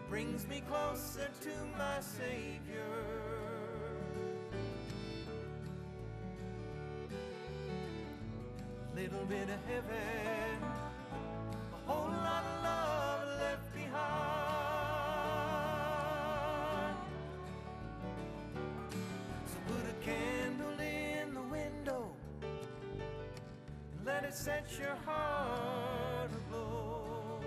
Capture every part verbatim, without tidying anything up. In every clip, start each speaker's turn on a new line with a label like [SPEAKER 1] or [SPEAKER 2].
[SPEAKER 1] brings me closer to my Savior. Little bit of heaven, a whole lot of love left behind. So put a candle in the window and let it set your heart aglow.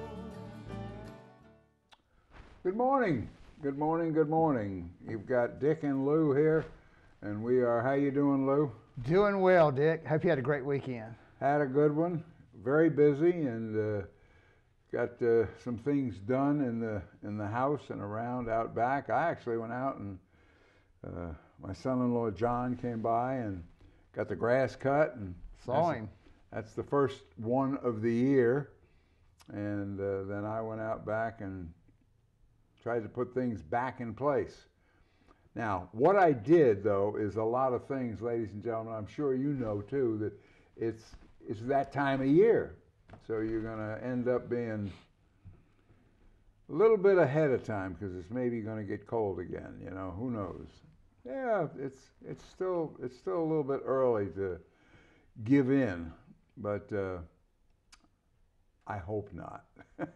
[SPEAKER 2] Good morning, good morning, good morning. You've got Dick and Lou here, and we are, how you doing, Lou?
[SPEAKER 3] Doing well, Dick. Hope you had a great weekend.
[SPEAKER 2] Had a good one, very busy, and uh, got uh, some things done in the in the house and around out back. I actually went out and uh, my son-in-law John came by and got the grass cut, and
[SPEAKER 3] saw
[SPEAKER 2] that's,
[SPEAKER 3] him.
[SPEAKER 2] That's the first one of the year, and uh, then I went out back and tried to put things back in place. Now, what I did though is a lot of things, ladies and gentlemen. I'm sure you know too that it's it's that time of year, so you're going to end up being a little bit ahead of time because it's maybe going to get cold again. You know, who knows? Yeah, it's it's still it's still a little bit early to give in, but uh, I hope not.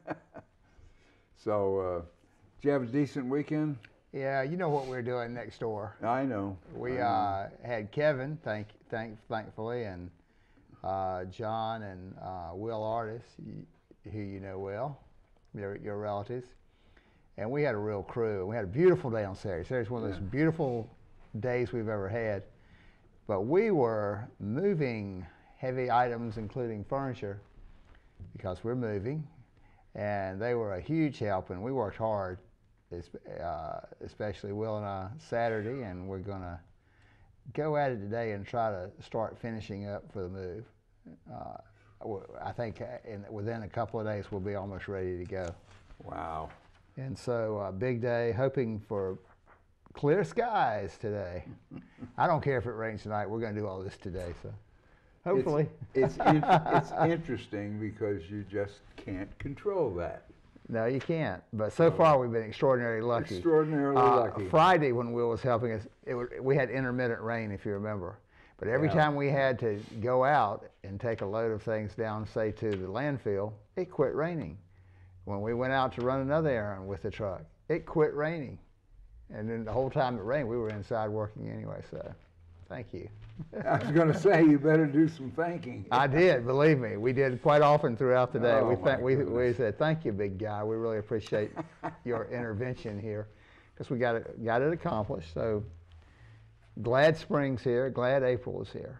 [SPEAKER 2] So, uh, did you have a decent weekend?
[SPEAKER 3] Yeah, you know what we're doing next door.
[SPEAKER 2] I know.
[SPEAKER 3] We
[SPEAKER 2] I know.
[SPEAKER 3] uh, had Kevin, thank, thank, thankfully, and uh, John and uh, Will Artis, you, who you know well, your, your relatives. And we had a real crew. We had a beautiful day on Saturday. Saturday's one of those
[SPEAKER 2] Yeah.
[SPEAKER 3] beautiful days we've ever had. But we were moving heavy items, including furniture, because we're moving. And they were a huge help, and we worked hard, uh, especially Will and I, Saturday, and we're going to go at it today and try to start finishing up for the move. Uh, I think in, within a couple of days we'll be almost ready to go.
[SPEAKER 2] Wow.
[SPEAKER 3] And so a big day, hoping for clear skies today. I don't care if it rains tonight. We're going to do all this today, so hopefully.
[SPEAKER 2] It's, it's, in, it's interesting because you just can't control that.
[SPEAKER 3] No, you can't. But so far we've been extraordinarily lucky.
[SPEAKER 2] Extraordinarily
[SPEAKER 3] uh,
[SPEAKER 2] lucky.
[SPEAKER 3] Friday when Will was helping us, it was, we had intermittent rain, if you remember. But every
[SPEAKER 2] Yeah.
[SPEAKER 3] time we had to go out and take a load of things down, say, to the landfill, it quit raining. When we went out to run another errand with the truck, it quit raining. And then the whole time it rained, we were inside working anyway, so thank you.
[SPEAKER 2] I was going to say, you better do some thanking.
[SPEAKER 3] I did, believe me. We did quite often throughout the day.
[SPEAKER 2] Oh,
[SPEAKER 3] we,
[SPEAKER 2] my
[SPEAKER 3] thank, we, we
[SPEAKER 2] goodness.
[SPEAKER 3] said, thank you, big guy. We really appreciate your intervention here because we got it, got it accomplished. So glad spring's here. Glad April is here.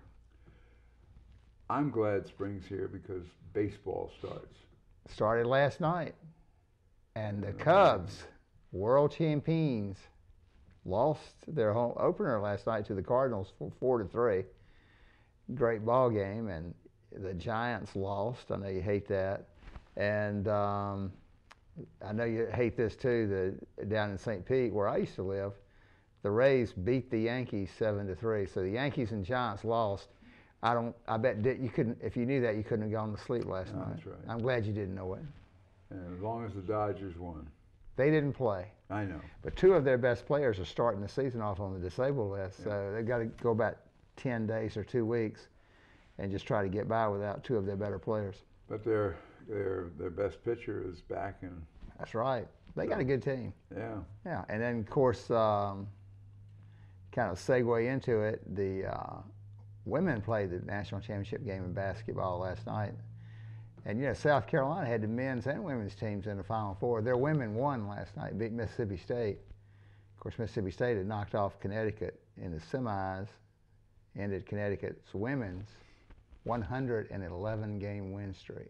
[SPEAKER 2] I'm glad spring's here because baseball starts.
[SPEAKER 3] Started last night. And the Cubs, world champions, lost their home opener last night to the Cardinals for four to three. Great ball game, and the Giants lost. I know you hate that, and um, I know you hate this too. The down in Saint Pete, where I used to live, the Rays beat the Yankees seven to three. So the Yankees and Giants lost. I don't. I bet you couldn't. If you knew that, you couldn't have gone to sleep last
[SPEAKER 2] No,
[SPEAKER 3] night.
[SPEAKER 2] that's right.
[SPEAKER 3] I'm glad you didn't know it.
[SPEAKER 2] And as long as the Dodgers won.
[SPEAKER 3] They didn't play.
[SPEAKER 2] I know.
[SPEAKER 3] But two of their best players are starting the season off on the disabled list,
[SPEAKER 2] Yeah.
[SPEAKER 3] so they've got to go about ten days or two weeks and just try to get by without two of their better players.
[SPEAKER 2] But their their their best pitcher is back, and
[SPEAKER 3] That's right. They got a good team.
[SPEAKER 2] yeah.
[SPEAKER 3] Yeah, and then of course, um, kind of segue into it, the uh, women played the national championship game in basketball last night. And, you know, South Carolina had the men's and women's teams in the Final Four. Their women won last night, beat Mississippi State. Of course, Mississippi State had knocked off Connecticut in the semis, ended Connecticut's women's one hundred eleven game win streak.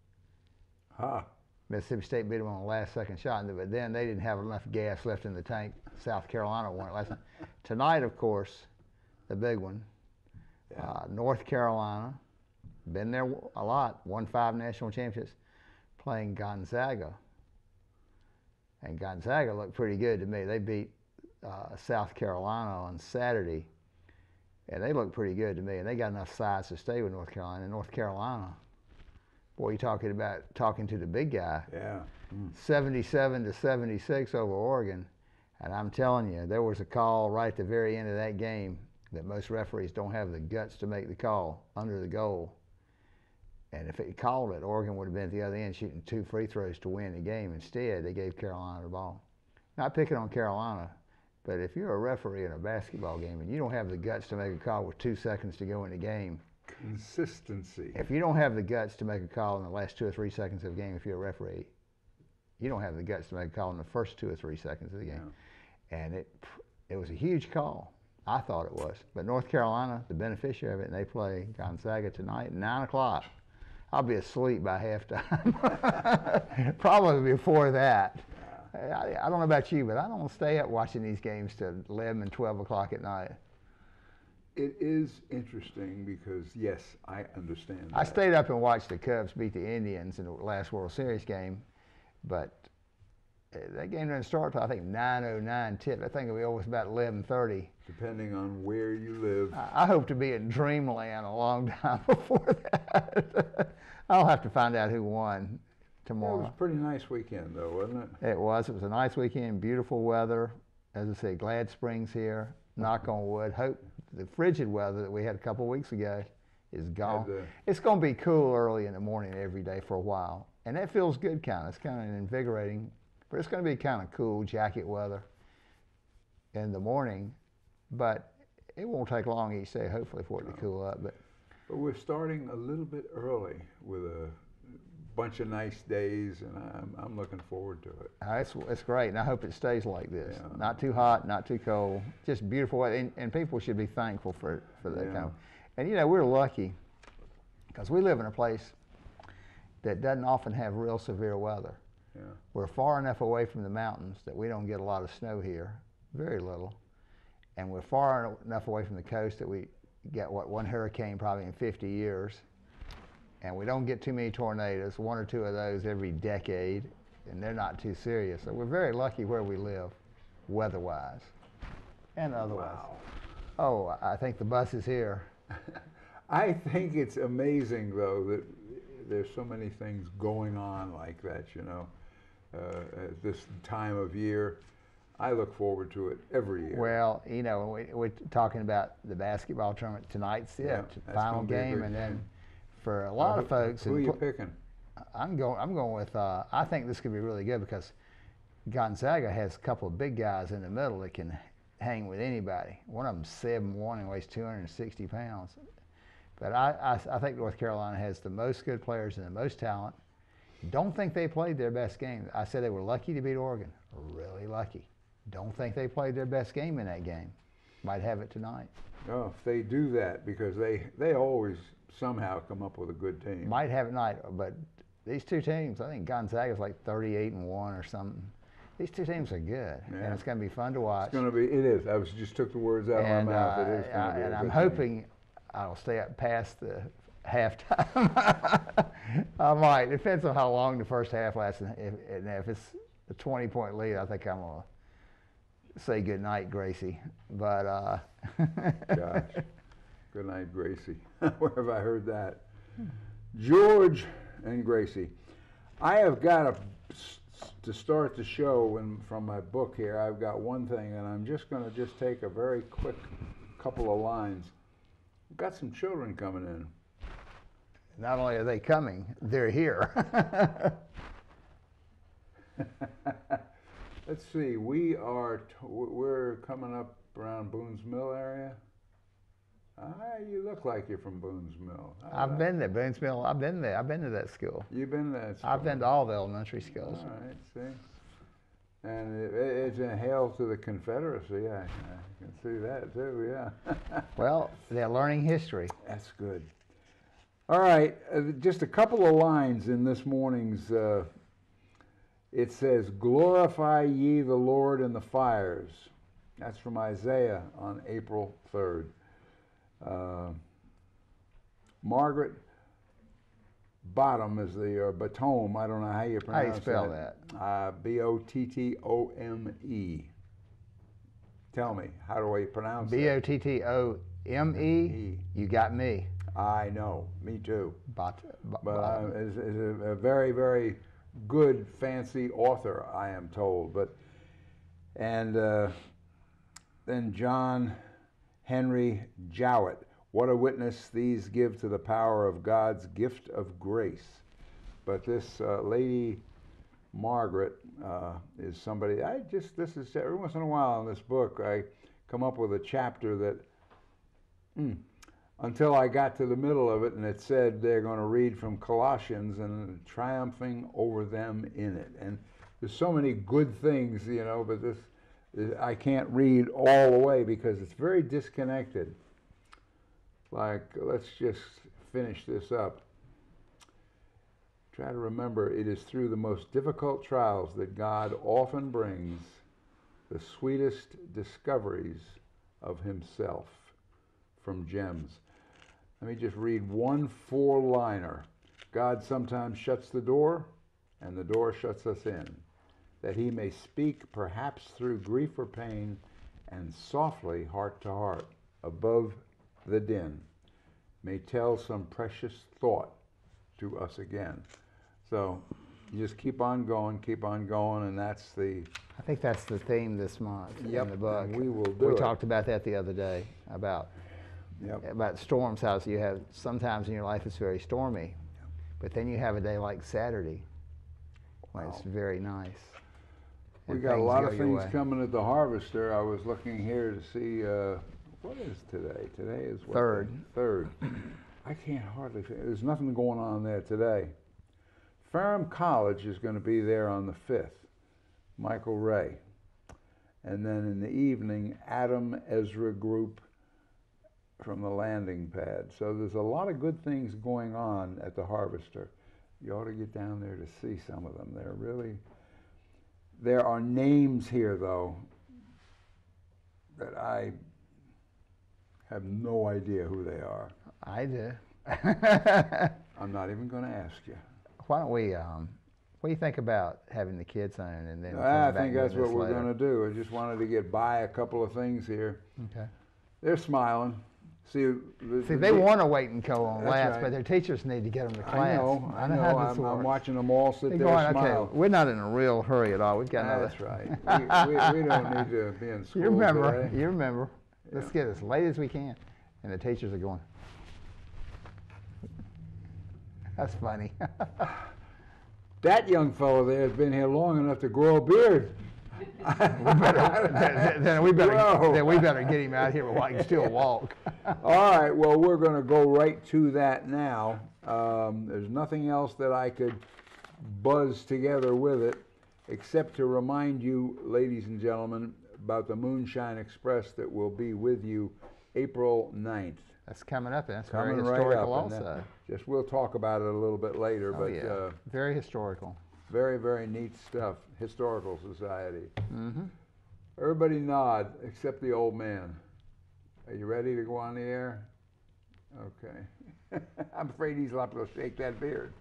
[SPEAKER 2] Ha.
[SPEAKER 3] Mississippi State beat them on the last second shot, but then they didn't have enough gas left in the tank. South Carolina won it last night. Tonight, of course, the big one,
[SPEAKER 2] Yeah.
[SPEAKER 3] uh, North Carolina. Been there a lot, won five national championships, playing Gonzaga. And Gonzaga looked pretty good to me. They beat uh, South Carolina on Saturday, and they looked pretty good to me. And they got enough size to stay with North Carolina. And North Carolina, boy, you talking about talking to the big guy.
[SPEAKER 2] Yeah.
[SPEAKER 3] seventy-seven to seventy-six over Oregon. And I'm telling you, there was a call right at the very end of that game that most referees don't have the guts to make the call under the goal. And if it called it, Oregon would have been at the other end shooting two free throws to win the game. Instead, they gave Carolina the ball. Not picking on Carolina, but if you're a referee in a basketball game and you don't have the guts to make a call with two seconds to go in the game,
[SPEAKER 2] consistency.
[SPEAKER 3] If you don't have the guts to make a call in the last two or three seconds of the game, if you're a referee, you don't have the guts to make a call in the first two or three seconds of the game. Yeah. And it it was a huge call. I thought it was. But North Carolina, the beneficiary of it, and they play Gonzaga tonight at nine o'clock. I'll be asleep by halftime. Probably before that. I, I don't know about you, but I don't stay up watching these games till eleven and twelve o'clock at night.
[SPEAKER 2] It is interesting because, yes, I understand that.
[SPEAKER 3] I stayed up and watched the Cubs beat the Indians in the last World Series game, but that game didn't start till I think nine oh nine tip. I think it'll be over about eleven thirty.
[SPEAKER 2] Depending on where you live.
[SPEAKER 3] I, I hope to be in dreamland a long time before that. I'll have to find out who won tomorrow.
[SPEAKER 2] Yeah, it was a pretty nice weekend, though, wasn't it?
[SPEAKER 3] It was. It was a nice weekend, beautiful weather. As I say, glad spring's here. Knock on wood. Hope the frigid weather that we had a couple of weeks ago is gone.
[SPEAKER 2] The,
[SPEAKER 3] it's going to be cool early in the morning every day for a while, and that feels good. Kind of. It's kind of invigorating, but it's going to be kind of cool jacket weather in the morning. But it won't take long each day, hopefully, for it to cool up. But
[SPEAKER 2] but we're starting a little bit early with a bunch of nice days, and I'm I'm looking forward to it.
[SPEAKER 3] Uh, it's it's great, and I hope it stays like this.
[SPEAKER 2] Yeah.
[SPEAKER 3] Not too hot, not too cold, just beautiful weather. And, and people should be thankful for for that
[SPEAKER 2] Yeah.
[SPEAKER 3] kind of. And you know, we're lucky because we live in a place that doesn't often have real severe weather.
[SPEAKER 2] Yeah.
[SPEAKER 3] We're far enough away from the mountains that we don't get a lot of snow here, very little. And we're far enough away from the coast that we get, what, one hurricane probably in fifty years. And we don't get too many tornadoes, one or two of those every decade, and they're not too serious. So we're very lucky where we live, weather-wise and otherwise.
[SPEAKER 2] Wow.
[SPEAKER 3] Oh, I think the bus is here.
[SPEAKER 2] I think it's amazing, though, that there's so many things going on like that, you know, uh, at this time of year. I look forward to it every year.
[SPEAKER 3] Well, you know, we, we're talking about the basketball tournament tonight's it,
[SPEAKER 2] Yeah, that's
[SPEAKER 3] final
[SPEAKER 2] gonna be a
[SPEAKER 3] game,
[SPEAKER 2] great
[SPEAKER 3] and then
[SPEAKER 2] game.
[SPEAKER 3] for a lot
[SPEAKER 2] Uh,
[SPEAKER 3] of folks,
[SPEAKER 2] who are
[SPEAKER 3] and
[SPEAKER 2] you
[SPEAKER 3] pl-
[SPEAKER 2] picking?
[SPEAKER 3] I'm going. I'm going with. Uh, I think this could be really good because Gonzaga has a couple of big guys in the middle that can hang with anybody. One of them's seven one and weighs two hundred sixty pounds. But I, I, I think North Carolina has the most good players and the most talent. Don't think they played their best game. I said they were lucky to beat Oregon. Really lucky. Don't think they played their best game in that game. Might have it tonight.
[SPEAKER 2] Oh, if they do that, because they, they always somehow come up with a good team.
[SPEAKER 3] Might have it tonight, but these two teams, I think Gonzaga's like thirty-eight and one or something. These two teams are good,
[SPEAKER 2] Yeah.
[SPEAKER 3] and it's going to be fun to watch.
[SPEAKER 2] It's going to be, it is. I was just took the words out
[SPEAKER 3] and
[SPEAKER 2] of my mouth.
[SPEAKER 3] uh,
[SPEAKER 2] It is going to be a
[SPEAKER 3] and
[SPEAKER 2] good
[SPEAKER 3] I'm
[SPEAKER 2] team.
[SPEAKER 3] hoping I'll stay up past the halftime. I might. Depends on how long the first half lasts. And if, and if it's a twenty-point lead, I think I'm going to say good night, Gracie. But uh,
[SPEAKER 2] Gosh. Good night, Gracie. Where have I heard that? George and Gracie. I have got a, to start the show, and from my book here, I've got one thing, and I'm just going to just take a very quick couple of lines. We've got some children coming in.
[SPEAKER 3] Not only are they coming, they're here.
[SPEAKER 2] Let's see. We are. T- we're coming up around Boone's Mill area. Ah, you look like you're from Boone's Mill. How
[SPEAKER 3] I've
[SPEAKER 2] about-
[SPEAKER 3] been there, Boone's Mill. I've been there. I've been to that school.
[SPEAKER 2] You've been there.
[SPEAKER 3] I've been to all the elementary schools.
[SPEAKER 2] All right, see. And it, it's a hail to the Confederacy. I, I can see that too, yeah.
[SPEAKER 3] Well, they're learning history.
[SPEAKER 2] That's good. All right, uh, just a couple of lines in this morning's, uh, it says, glorify ye the Lord in the fires. That's from Isaiah on April third. Uh, Margaret Bottom is the, or Batome, I don't know how you
[SPEAKER 3] How
[SPEAKER 2] pronounce
[SPEAKER 3] do you spell
[SPEAKER 2] that.
[SPEAKER 3] that?
[SPEAKER 2] Uh, B O T T O M E. Tell me, how do I pronounce
[SPEAKER 3] B O
[SPEAKER 2] that?
[SPEAKER 3] T T O M E. You got me.
[SPEAKER 2] I know, me too.
[SPEAKER 3] Bot, b-
[SPEAKER 2] But uh,
[SPEAKER 3] bottom.
[SPEAKER 2] it's, it's a, a very, very good, fancy author, I am told. But and uh, then John Henry Jowett. What a witness these give to the power of God's gift of grace. But this uh, lady Margaret uh, is somebody, I just, this is, every once in a while in this book, I come up with a chapter that, mm, until I got to the middle of it and it said they're going to read from Colossians and triumphing over them in it. And there's so many good things, you know, but this, I can't read all the way because it's very disconnected. Like, let's just finish this up. Try to remember, it is through the most difficult trials that God often brings the sweetest discoveries of himself from gems. Let me just read one four-liner. God sometimes shuts the door, and the door shuts us in, that he may speak perhaps through grief or pain, and softly, heart to heart, above the din, may tell some precious thought to us again. So you just keep on going, keep on going, and that's the...
[SPEAKER 3] I think that's the theme this month
[SPEAKER 2] Yep,
[SPEAKER 3] in the book.
[SPEAKER 2] and we will do
[SPEAKER 3] We
[SPEAKER 2] it.
[SPEAKER 3] talked about that the other day, about
[SPEAKER 2] Yep.
[SPEAKER 3] about storms, how you have, sometimes in your life it's very stormy, but then you have a day like Saturday when it's very nice.
[SPEAKER 2] We
[SPEAKER 3] and
[SPEAKER 2] got a
[SPEAKER 3] things
[SPEAKER 2] lot
[SPEAKER 3] go
[SPEAKER 2] of
[SPEAKER 3] your
[SPEAKER 2] things
[SPEAKER 3] way.
[SPEAKER 2] coming at the Harvester. I was looking here to see, uh, what is today? Today is what?
[SPEAKER 3] Third.
[SPEAKER 2] Third. I can't hardly, fi- there's nothing going on there today. Ferrum College is going to be there on the fifth, Michael Ray. And then in the evening, Adam Ezra Group from the landing pad. So there's a lot of good things going on at the Harvester. You ought to get down there to see some of them. They're really, there are names here, though, that I have no idea who they are.
[SPEAKER 3] I do.
[SPEAKER 2] I'm not even going to ask you.
[SPEAKER 3] Why don't we, um, what do you think about having the kids on and then
[SPEAKER 2] I
[SPEAKER 3] coming back
[SPEAKER 2] think
[SPEAKER 3] and
[SPEAKER 2] that's
[SPEAKER 3] doing
[SPEAKER 2] what
[SPEAKER 3] this
[SPEAKER 2] we're
[SPEAKER 3] later?
[SPEAKER 2] going to do. I just wanted to get by a couple of things here.
[SPEAKER 3] Okay.
[SPEAKER 2] They're smiling. See, the,
[SPEAKER 3] See,
[SPEAKER 2] the-
[SPEAKER 3] they
[SPEAKER 2] the-
[SPEAKER 3] want to wait and go on
[SPEAKER 2] That's
[SPEAKER 3] last,
[SPEAKER 2] right.
[SPEAKER 3] but their teachers need to get them to class.
[SPEAKER 2] I know, I know.
[SPEAKER 3] how this
[SPEAKER 2] I'm, I'm
[SPEAKER 3] works.
[SPEAKER 2] watching them all sit
[SPEAKER 3] They're
[SPEAKER 2] there
[SPEAKER 3] going,
[SPEAKER 2] smile.
[SPEAKER 3] okay, we're not in a real hurry at all. We've got another.
[SPEAKER 2] That's right. we, we, we don't need to be in school
[SPEAKER 3] You remember,
[SPEAKER 2] today.
[SPEAKER 3] you remember. Let's
[SPEAKER 2] Yeah.
[SPEAKER 3] get as late as we can. And the teachers are going, that's funny.
[SPEAKER 2] That young fellow there has been here long enough to grow a beard.
[SPEAKER 3] then, then we better,
[SPEAKER 2] Whoa.
[SPEAKER 3] then we better get him out here while he can still walk.
[SPEAKER 2] All right, well, we're going to go right to that now. Um, there's nothing else that I could buzz together with it, except to remind you, ladies and gentlemen, about the Moonshine Express that will be with you April ninth.
[SPEAKER 3] That's coming up, and that's
[SPEAKER 2] Coming
[SPEAKER 3] very
[SPEAKER 2] right
[SPEAKER 3] historical
[SPEAKER 2] up. and
[SPEAKER 3] also.
[SPEAKER 2] that- Just we'll talk about it a little bit later,
[SPEAKER 3] Oh,
[SPEAKER 2] but
[SPEAKER 3] yeah.
[SPEAKER 2] uh,
[SPEAKER 3] Very historical.
[SPEAKER 2] very, very neat stuff. Historical Society.
[SPEAKER 3] Mm-hmm.
[SPEAKER 2] Everybody nod except the old man. Are you ready to go on the air? Okay. I'm afraid he's liable to shake that beard.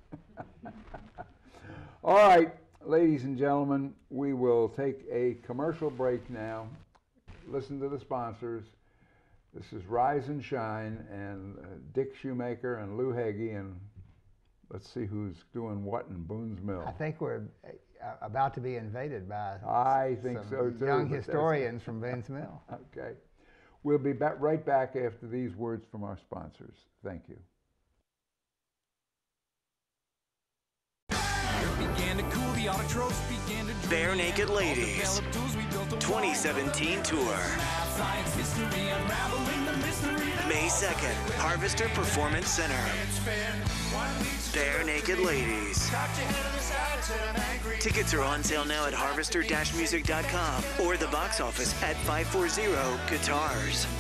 [SPEAKER 2] All right, ladies and gentlemen, we will take a commercial break now. Listen to the sponsors. This is Rise and Shine and uh, Dick Shoemaker and Lou Hagee, and let's see who's doing what in Boone's Mill.
[SPEAKER 3] I think we're uh, about to be invaded by
[SPEAKER 2] I think
[SPEAKER 3] some
[SPEAKER 2] so too.
[SPEAKER 3] young
[SPEAKER 2] but that's-
[SPEAKER 3] historians from Boone's Mill.
[SPEAKER 2] Okay. We'll be back right back after these words from our sponsors. Thank you.
[SPEAKER 4] Bare Naked Ladies twenty seventeen tour. May second, Harvester Performance Center. Bare Naked Ladies. Tickets are on sale now at harvester dash music dot com or the box office at five four zero Guitars.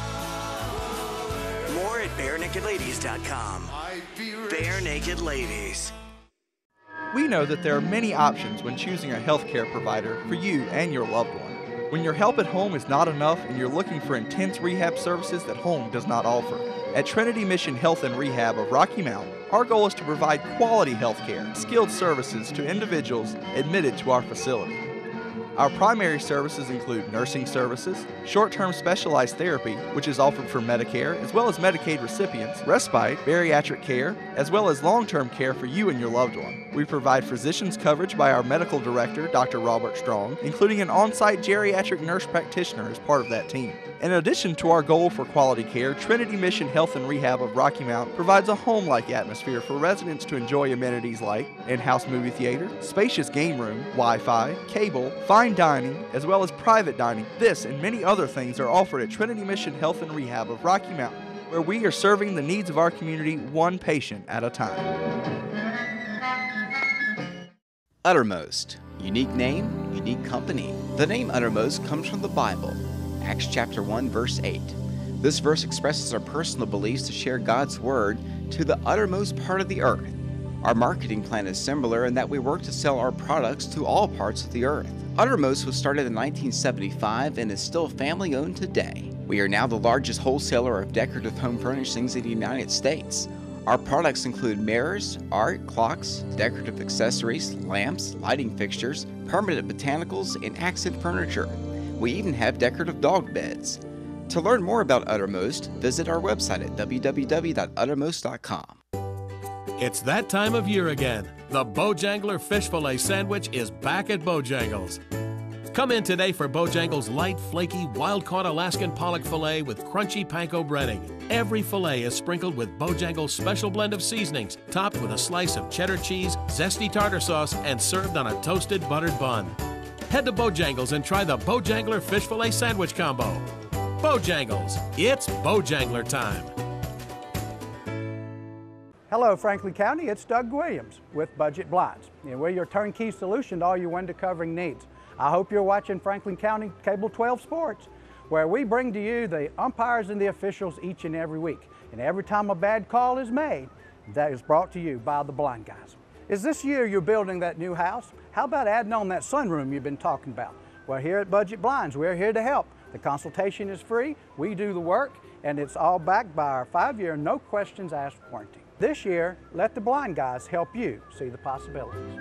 [SPEAKER 4] More at bare naked ladies dot com. Bare Naked Ladies.
[SPEAKER 5] We know that there are many options when choosing a healthcare provider for you and your loved one. When your help at home is not enough and you're looking for intense rehab services that home does not offer. At Trinity Mission Health and Rehab of Rocky Mount, our goal is to provide quality health care, skilled services to individuals admitted to our facility. Our primary services include nursing services, short-term specialized therapy, which is offered for Medicare as well as Medicaid recipients, respite, bariatric care, as well as long-term care for you and your loved one. We provide physicians coverage by our medical director, Doctor Robert Strong, including an on-site geriatric nurse practitioner as part of that team. In addition to our goal for quality care, Trinity Mission Health and Rehab of Rocky Mount provides a home-like atmosphere for residents to enjoy amenities like in-house movie theater, spacious game room, Wi-Fi, cable, fine dining, as well as private dining. This and many other things are offered at Trinity Mission Health and Rehab of Rocky Mount, where we are serving the needs of our community one patient at a time.
[SPEAKER 6] Uttermost. Unique name, unique company. The name Uttermost comes from the Bible, Acts chapter one, verse eight. This verse expresses our personal beliefs to share God's Word to the uttermost part of the earth. Our marketing plan is similar in that we work to sell our products to all parts of the earth. Uttermost was started in nineteen seventy-five and is still family-owned today. We are now the largest wholesaler of decorative home furnishings in the United States. Our products include mirrors, art, clocks, decorative accessories, lamps, lighting fixtures, permanent botanicals, and accent furniture. We even have decorative dog beds. To learn more about Uttermost, visit our website at w w w dot uttermost dot com.
[SPEAKER 7] It's that time of year again. The Bojangler Fish Fillet Sandwich is back at Bojangles. Come in today for Bojangles' light, flaky, wild-caught Alaskan pollock fillet with crunchy panko breading. Every fillet is sprinkled with Bojangles' special blend of seasonings, topped with a slice of cheddar cheese, zesty tartar sauce, and served on a toasted buttered bun. Head to Bojangles and try the Bojangler Fish Fillet Sandwich Combo. Bojangles, it's Bojangler time.
[SPEAKER 8] Hello, Franklin County. It's Doug Williams with Budget Blinds, and we're your turnkey solution to all your window covering needs. I hope you're watching Franklin County Cable twelve Sports, where we bring to you the umpires and the officials each and every week. And every time a bad call is made, that is brought to you by the Blind Guys. Is this year you're building that new house? How about adding on that sunroom you've been talking about? Well, here at Budget Blinds, we're here to help. The consultation is free, we do the work, and it's all backed by our five-year no questions asked warranty. This year, let the Blind Guys help you see the possibilities.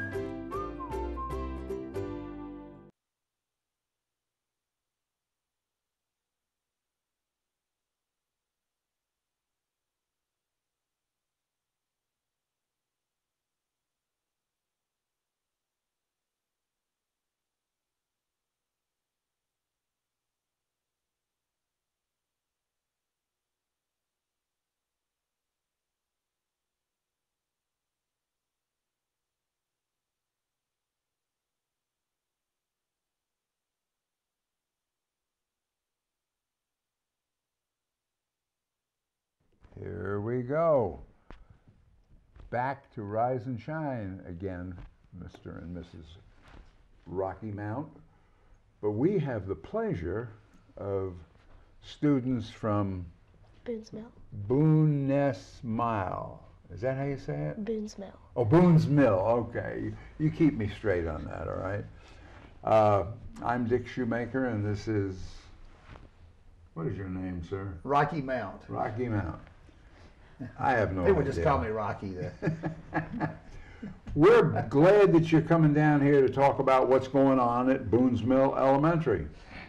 [SPEAKER 2] Here we go. Back to Rise and Shine again, Mister and Missus Rocky Mount. But we have the pleasure of students from
[SPEAKER 9] Boone's Mill.
[SPEAKER 2] Booness Mile. Is that how you say it?
[SPEAKER 9] Boone's Mill.
[SPEAKER 2] Oh, Boone's Mill. Okay. You, you keep me straight on that, all right? Uh, I'm Dick Shoemaker, and this is, what is your name, sir?
[SPEAKER 3] Rocky Mount.
[SPEAKER 2] Rocky Mount. I have no
[SPEAKER 3] They
[SPEAKER 2] idea.
[SPEAKER 3] would just call me Rocky then.
[SPEAKER 2] We're glad that you're coming down here to talk about what's going on at Boone's Mill Elementary.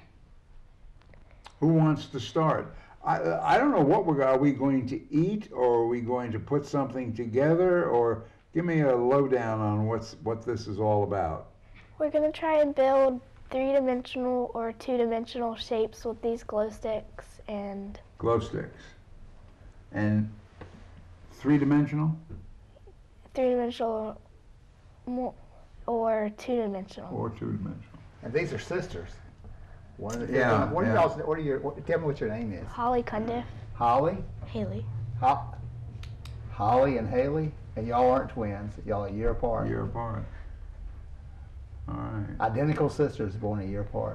[SPEAKER 2] Who wants to start? I, I don't know what we're, are we going to eat, or are we going to put something together, or give me a lowdown on what's what this is all about.
[SPEAKER 9] We're going to try and build three-dimensional or two-dimensional shapes with these glow sticks and...
[SPEAKER 2] Glow sticks. And three-dimensional?
[SPEAKER 9] Three-dimensional or two-dimensional.
[SPEAKER 2] Or two-dimensional.
[SPEAKER 3] And these are sisters. One of the,
[SPEAKER 2] Yeah,
[SPEAKER 3] What
[SPEAKER 2] yeah.
[SPEAKER 3] are y'all's, what are your, what, tell me what your name is.
[SPEAKER 9] Holly Cundiff.
[SPEAKER 3] Holly?
[SPEAKER 9] Haley.
[SPEAKER 3] Ho Holly and Haley? And y'all aren't twins. Y'all a year apart.
[SPEAKER 2] A year apart. All right.
[SPEAKER 3] Identical sisters born a year apart.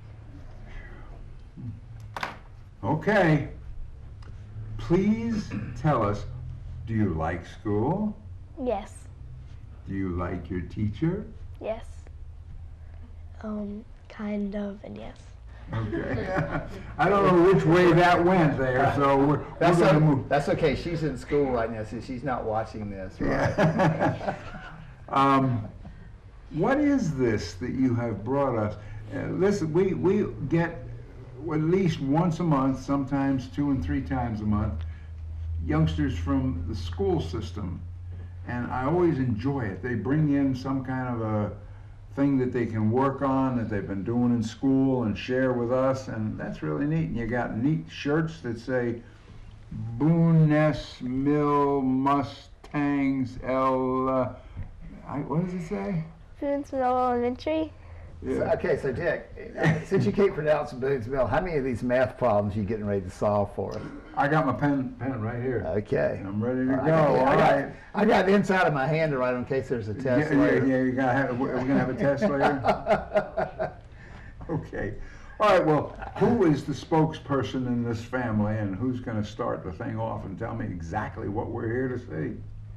[SPEAKER 2] Okay. Please tell us, do you like school?
[SPEAKER 9] Yes.
[SPEAKER 2] Do you like your teacher?
[SPEAKER 9] Yes. Um, kind of, and yes.
[SPEAKER 2] Okay. I don't know which way that went there, so we're, we're
[SPEAKER 3] That's,
[SPEAKER 2] going to
[SPEAKER 3] o-
[SPEAKER 2] move.
[SPEAKER 3] that's okay. She's in school right now, so she's not watching this, right?
[SPEAKER 2] Yeah. um, What is this that you have brought us? Uh, listen, we, we get at least once a month, sometimes two and three times a month, youngsters from the school system. And I always enjoy it. They bring in some kind of a thing that they can work on that they've been doing in school and share with us, and that's really neat. And you got neat shirts that say Boone Ness Mill Mustangs L. Uh, I, what does it say?
[SPEAKER 9] Boone's Mill Elementary.
[SPEAKER 2] Yeah.
[SPEAKER 3] So, okay, so Dick, since you keep pronouncing Boone's Mill, how many of these math problems are you getting ready to solve for us?
[SPEAKER 2] I got my pen pen right here.
[SPEAKER 3] Okay.
[SPEAKER 2] I'm ready to
[SPEAKER 3] I
[SPEAKER 2] go.
[SPEAKER 3] got,
[SPEAKER 2] All
[SPEAKER 3] I
[SPEAKER 2] right.
[SPEAKER 3] got, I got the inside of my hand to write in case there's a test
[SPEAKER 2] yeah,
[SPEAKER 3] later.
[SPEAKER 2] Yeah, yeah, you gotta have, we're gonna have a test later? Okay. All right, well, who is the spokesperson in this family, and who's gonna start the thing off and tell me exactly what we're here to see?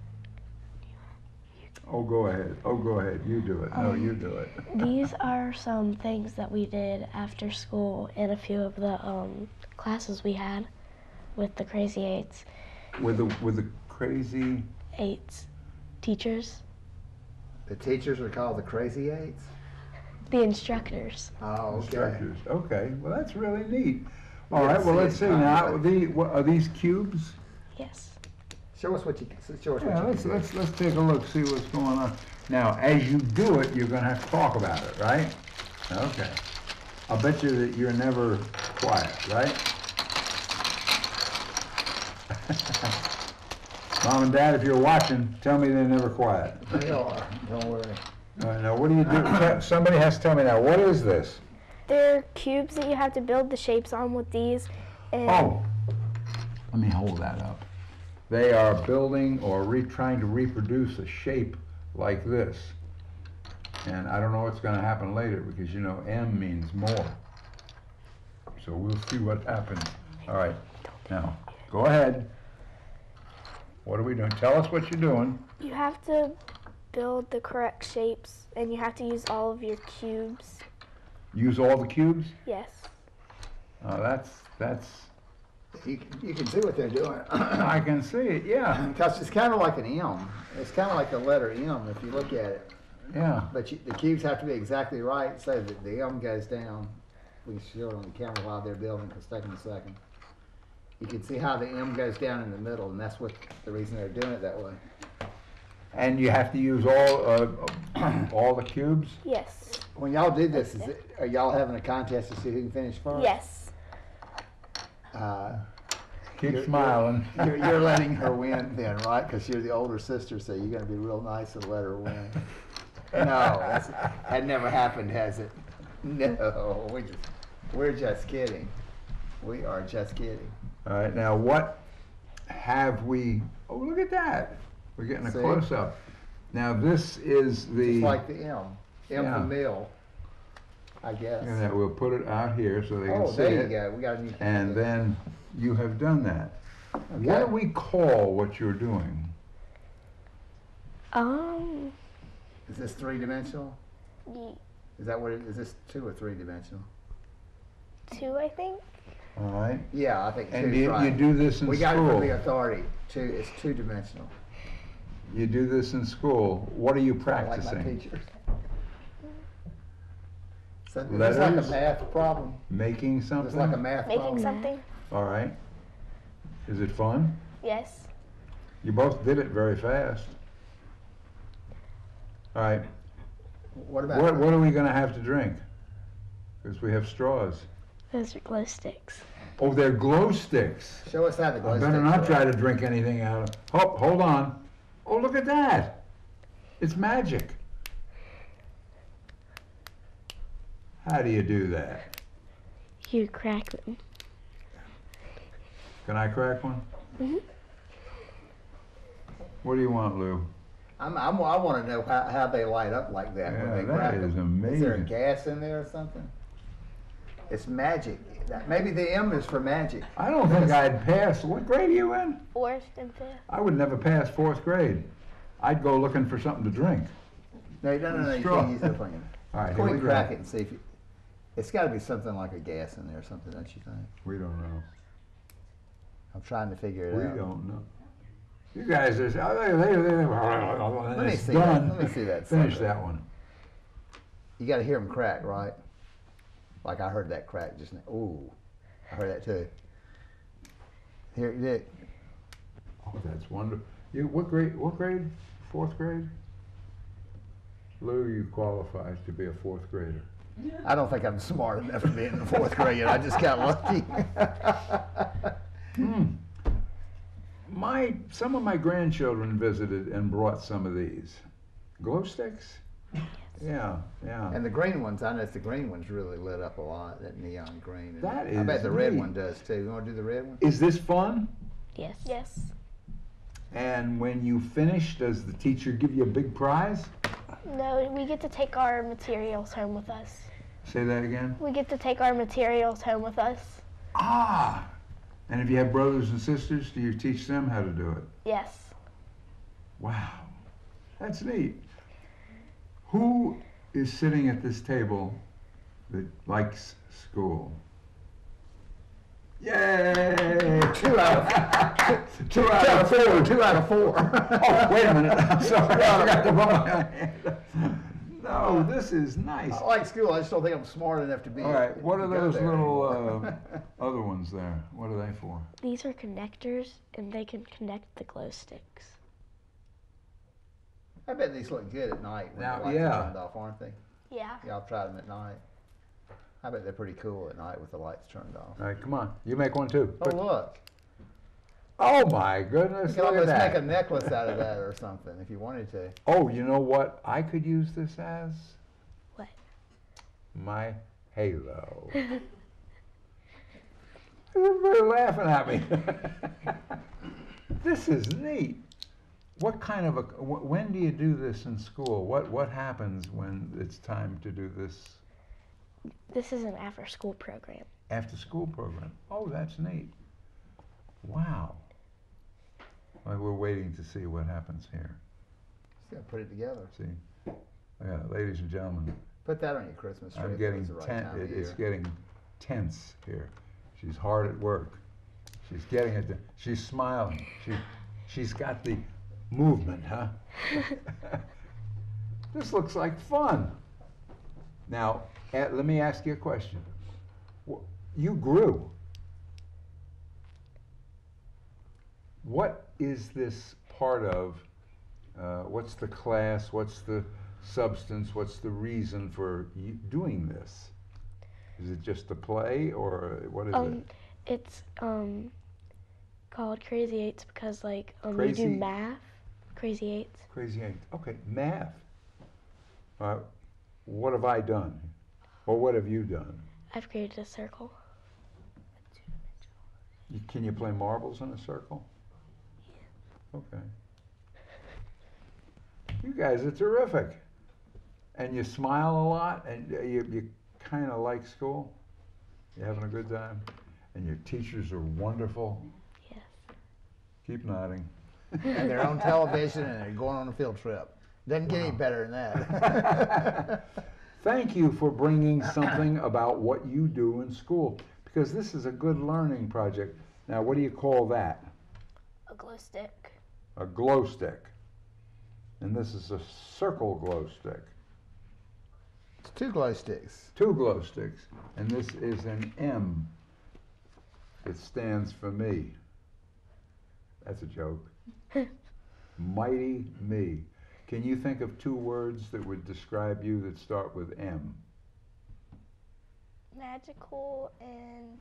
[SPEAKER 2] Oh, go ahead. Oh, go ahead. You do it. No, you do it.
[SPEAKER 9] These are some things that we did after school in a few of the um, classes we had with the Crazy Eights.
[SPEAKER 2] With the with the crazy
[SPEAKER 9] Eights. Teachers.
[SPEAKER 3] The teachers are called the Crazy Eights?
[SPEAKER 9] The instructors.
[SPEAKER 3] Oh, okay.
[SPEAKER 2] instructors. Okay, well, that's really neat. All
[SPEAKER 3] Yeah,
[SPEAKER 2] right, well,
[SPEAKER 3] see,
[SPEAKER 2] let's
[SPEAKER 3] it's
[SPEAKER 2] see
[SPEAKER 3] kind
[SPEAKER 2] now.
[SPEAKER 3] of-
[SPEAKER 2] The, what, are these cubes?
[SPEAKER 9] Yes.
[SPEAKER 3] Show us what you show us what
[SPEAKER 2] Yeah,
[SPEAKER 3] you
[SPEAKER 2] let's,
[SPEAKER 3] can do.
[SPEAKER 2] let's, let's take a look, see what's going on. Now, as you do it, you're gonna have to talk about it, right? Okay. I'll bet you that you're never quiet, right? Mom and Dad, if you're watching, tell me they're never quiet.
[SPEAKER 3] They are, don't worry.
[SPEAKER 2] All right, now, what do you do? Te- Somebody has to tell me now, what is this?
[SPEAKER 9] They're cubes that you have to build the shapes on with these. And
[SPEAKER 2] Oh, let me hold that up. They are building or re- trying to reproduce a shape like this. And I don't know what's gonna happen later because, you know, M means more. So we'll see what happens. All right, now, go ahead. What are we doing? Tell us what you're doing.
[SPEAKER 9] you have to build the correct shapes, and you have to use all of your cubes.
[SPEAKER 2] Use all the cubes?
[SPEAKER 9] Yes.
[SPEAKER 2] Uh, that's, that's,
[SPEAKER 3] You, you can see what they're doing.
[SPEAKER 2] I can see it, yeah,
[SPEAKER 3] Because it's kind of like an M. It's kind of like the letter M if you look at it.
[SPEAKER 2] yeah.
[SPEAKER 3] But you, the cubes have to be exactly right so that the M goes down. We can show it on the camera while they're building, because take them a second. You can see how the M goes down in the middle, and that's what the reason they're doing it that way.
[SPEAKER 2] And you have to use all, uh, all the cubes?
[SPEAKER 9] Yes.
[SPEAKER 3] When y'all do this, is it, are y'all having a contest to see who can finish first?
[SPEAKER 9] Yes.
[SPEAKER 3] Uh,
[SPEAKER 2] Keep
[SPEAKER 3] You're-
[SPEAKER 2] smiling.
[SPEAKER 3] You're, you're letting her win then, right? Because you're the older sister, so you're going to be real nice and let her win. No, that's, that never happened, has it? No, we just, we're just kidding. We are just kidding.
[SPEAKER 2] All right, now what have we, oh, look at that. We're getting a
[SPEAKER 3] See?
[SPEAKER 2] close-up. Now this is the,
[SPEAKER 3] Just like the M. M
[SPEAKER 2] Yeah.
[SPEAKER 3] for mill, I guess.
[SPEAKER 2] and that we'll put it out here so they can
[SPEAKER 3] Oh,
[SPEAKER 2] see
[SPEAKER 3] there you
[SPEAKER 2] it.
[SPEAKER 3] go. We got a new.
[SPEAKER 2] And then you have done that. What
[SPEAKER 3] Okay.
[SPEAKER 2] do we call what you're doing?
[SPEAKER 9] Um.
[SPEAKER 3] Is this three dimensional?
[SPEAKER 9] y-
[SPEAKER 3] Is that what it is? This two or three dimensional?
[SPEAKER 9] Two, I think.
[SPEAKER 2] All right,
[SPEAKER 3] Yeah, I think
[SPEAKER 2] and
[SPEAKER 3] two's
[SPEAKER 2] you,
[SPEAKER 3] right.
[SPEAKER 2] you do this in
[SPEAKER 3] We got it from
[SPEAKER 2] school.
[SPEAKER 3] the authority. Two, it's two dimensional.
[SPEAKER 2] You do this in school. What are you
[SPEAKER 3] Like my
[SPEAKER 2] practicing?
[SPEAKER 3] teachers. So it's like a
[SPEAKER 2] Letters?
[SPEAKER 3] math problem.
[SPEAKER 2] Making
[SPEAKER 3] It's
[SPEAKER 2] something?
[SPEAKER 3] like a math
[SPEAKER 9] Making
[SPEAKER 3] problem.
[SPEAKER 9] something.
[SPEAKER 2] All right. Is it fun?
[SPEAKER 9] Yes.
[SPEAKER 2] You both did it very fast. All right.
[SPEAKER 3] What about
[SPEAKER 2] What, what are we gonna have to drink? Because we have straws.
[SPEAKER 9] Those are glow sticks.
[SPEAKER 2] Oh, they're glow sticks.
[SPEAKER 3] Show us how the glow
[SPEAKER 2] I better
[SPEAKER 3] sticks
[SPEAKER 2] not
[SPEAKER 3] work.
[SPEAKER 2] try to drink anything out of, oh, hold on. Oh, look at that. It's magic. How do you do that?
[SPEAKER 9] You crack them.
[SPEAKER 2] Can I crack one?
[SPEAKER 9] Mhm.
[SPEAKER 2] What do you want, Lou?
[SPEAKER 3] I'm, I'm, I want to know how, how they light up like that when
[SPEAKER 2] Yeah,
[SPEAKER 3] they
[SPEAKER 2] that
[SPEAKER 3] crack
[SPEAKER 2] is
[SPEAKER 3] them. Is there a
[SPEAKER 2] amazing.
[SPEAKER 3] gas in there or something? It's magic. That- Maybe the M is for magic.
[SPEAKER 2] I don't think I'd pass. What grade are you in?
[SPEAKER 9] Fourth and fifth.
[SPEAKER 2] I would never pass fourth grade. I'd go looking for something to drink.
[SPEAKER 3] No, no, no, no. You
[SPEAKER 2] Straw.
[SPEAKER 3] can't use the thing.
[SPEAKER 2] All right,
[SPEAKER 3] Go
[SPEAKER 2] here
[SPEAKER 3] and
[SPEAKER 2] we
[SPEAKER 3] crack
[SPEAKER 2] go.
[SPEAKER 3] it and see if you. It's got to be something like a gas in there or something, don't you think?
[SPEAKER 2] We don't know.
[SPEAKER 3] I'm trying to figure it
[SPEAKER 2] We
[SPEAKER 3] out.
[SPEAKER 2] don't know. You guys are, oh, they, they, they,
[SPEAKER 3] Let me
[SPEAKER 2] it's
[SPEAKER 3] see
[SPEAKER 2] done.
[SPEAKER 3] that. Let me see that.
[SPEAKER 2] Finish
[SPEAKER 3] sucker.
[SPEAKER 2] that one.
[SPEAKER 3] you got to hear them crack, right? Like I heard that crack just now. Ooh, I heard that too. Here, Dick.
[SPEAKER 2] Oh, that's wonderful. You what grade? What grade? Fourth grade? Lou, you qualify to be a fourth grader.
[SPEAKER 3] I don't think I'm smart enough to be in the fourth grade. I just got lucky.
[SPEAKER 2] Hmm. My some of my grandchildren visited and brought some of these glow sticks. Yeah, yeah.
[SPEAKER 3] And the green ones, I noticed the green ones really lit up a lot. That neon green. And
[SPEAKER 2] That
[SPEAKER 3] I bet
[SPEAKER 2] is
[SPEAKER 3] the red
[SPEAKER 2] neat.
[SPEAKER 3] one does too. You want to do the red one?
[SPEAKER 2] Is this fun?
[SPEAKER 9] Yes. Yes.
[SPEAKER 2] And when you finish, does the teacher give you a big prize?
[SPEAKER 9] No, we get to take our materials home with us.
[SPEAKER 2] Say that again.
[SPEAKER 9] We get to take our materials home with us.
[SPEAKER 2] Ah. And if you have brothers and sisters, do you teach them how to do it?
[SPEAKER 9] Yes.
[SPEAKER 2] Wow, that's neat. Who is sitting at this table that likes school? Yay!
[SPEAKER 3] Two out of
[SPEAKER 2] Two out of four.
[SPEAKER 3] Two out of four.
[SPEAKER 2] Oh, wait a minute. I'm sorry. I forgot to put my hand. No, this is nice.
[SPEAKER 3] I like school. I just don't think I'm smart enough to be.
[SPEAKER 2] All right, what are
[SPEAKER 3] to go
[SPEAKER 2] those
[SPEAKER 3] there
[SPEAKER 2] little
[SPEAKER 3] anymore.
[SPEAKER 2] uh, other ones there? What are they for?
[SPEAKER 9] These are connectors, and they can connect the glow sticks.
[SPEAKER 3] I bet these look good at night when
[SPEAKER 2] Now,
[SPEAKER 3] the lights
[SPEAKER 2] yeah.
[SPEAKER 3] are turned off, aren't they?
[SPEAKER 9] Yeah.
[SPEAKER 3] Yeah, I've tried them at night. I bet they're pretty cool at night with the lights turned off.
[SPEAKER 2] All right, come on. You make one too.
[SPEAKER 3] Oh, look.
[SPEAKER 2] Oh my goodness,
[SPEAKER 3] You can
[SPEAKER 2] look at
[SPEAKER 3] almost
[SPEAKER 2] that.
[SPEAKER 3] make a necklace out of that or something if you wanted to.
[SPEAKER 2] Oh, you know what I could use this as?
[SPEAKER 9] What?
[SPEAKER 2] My halo. Everybody laughing at me. This is neat. What kind of a, wh- when do you do this in school? What, what happens when it's time to do this
[SPEAKER 9] This is an after-school program.
[SPEAKER 2] after school program? Oh, that's neat. Wow. Well, we're waiting to see what happens here.
[SPEAKER 3] Just gotta put it together.
[SPEAKER 2] See, yeah, ladies and gentlemen,
[SPEAKER 3] Put that on your Christmas tree.
[SPEAKER 2] I'm
[SPEAKER 3] if
[SPEAKER 2] getting
[SPEAKER 3] it's the right
[SPEAKER 2] ten,
[SPEAKER 3] time of
[SPEAKER 2] it- it's
[SPEAKER 3] year.
[SPEAKER 2] getting tense here. She's hard at work. She's getting it. She's smiling. She, she's got the movement, huh? This looks like fun. Now, eh, let me ask you a question. Wh- You grew. What is this part of? Uh, what's the class? What's the substance? What's the reason for you doing this? Is it just a play, or what is
[SPEAKER 9] Um,
[SPEAKER 2] it?
[SPEAKER 9] it's um called Crazy Eights because like um you
[SPEAKER 2] Crazy-
[SPEAKER 9] do math. Crazy Eights.
[SPEAKER 2] Crazy Eight. Okay, math. Uh, what have I done? Or what have you done?
[SPEAKER 9] I've created a circle.
[SPEAKER 2] You, can you play marbles in a circle? Okay. You guys are terrific. And you smile a lot, and uh, you, you kind of like school? You having a good time? And your teachers are wonderful?
[SPEAKER 9] Yes.
[SPEAKER 2] Keep nodding.
[SPEAKER 3] And they're on television and they're going on a field trip. Doesn't get any better than that.
[SPEAKER 2] Thank you for bringing something about what you do in school, because this is a good learning project. Now, what do you call that?
[SPEAKER 9] A glow stick.
[SPEAKER 2] A glow stick. And this is a circle glow stick.
[SPEAKER 3] It's two glow sticks.
[SPEAKER 2] Two glow sticks. And this is an M. It stands for me. That's a joke. Mighty me. Can you think of two words that would describe you that start with M?
[SPEAKER 9] Magical and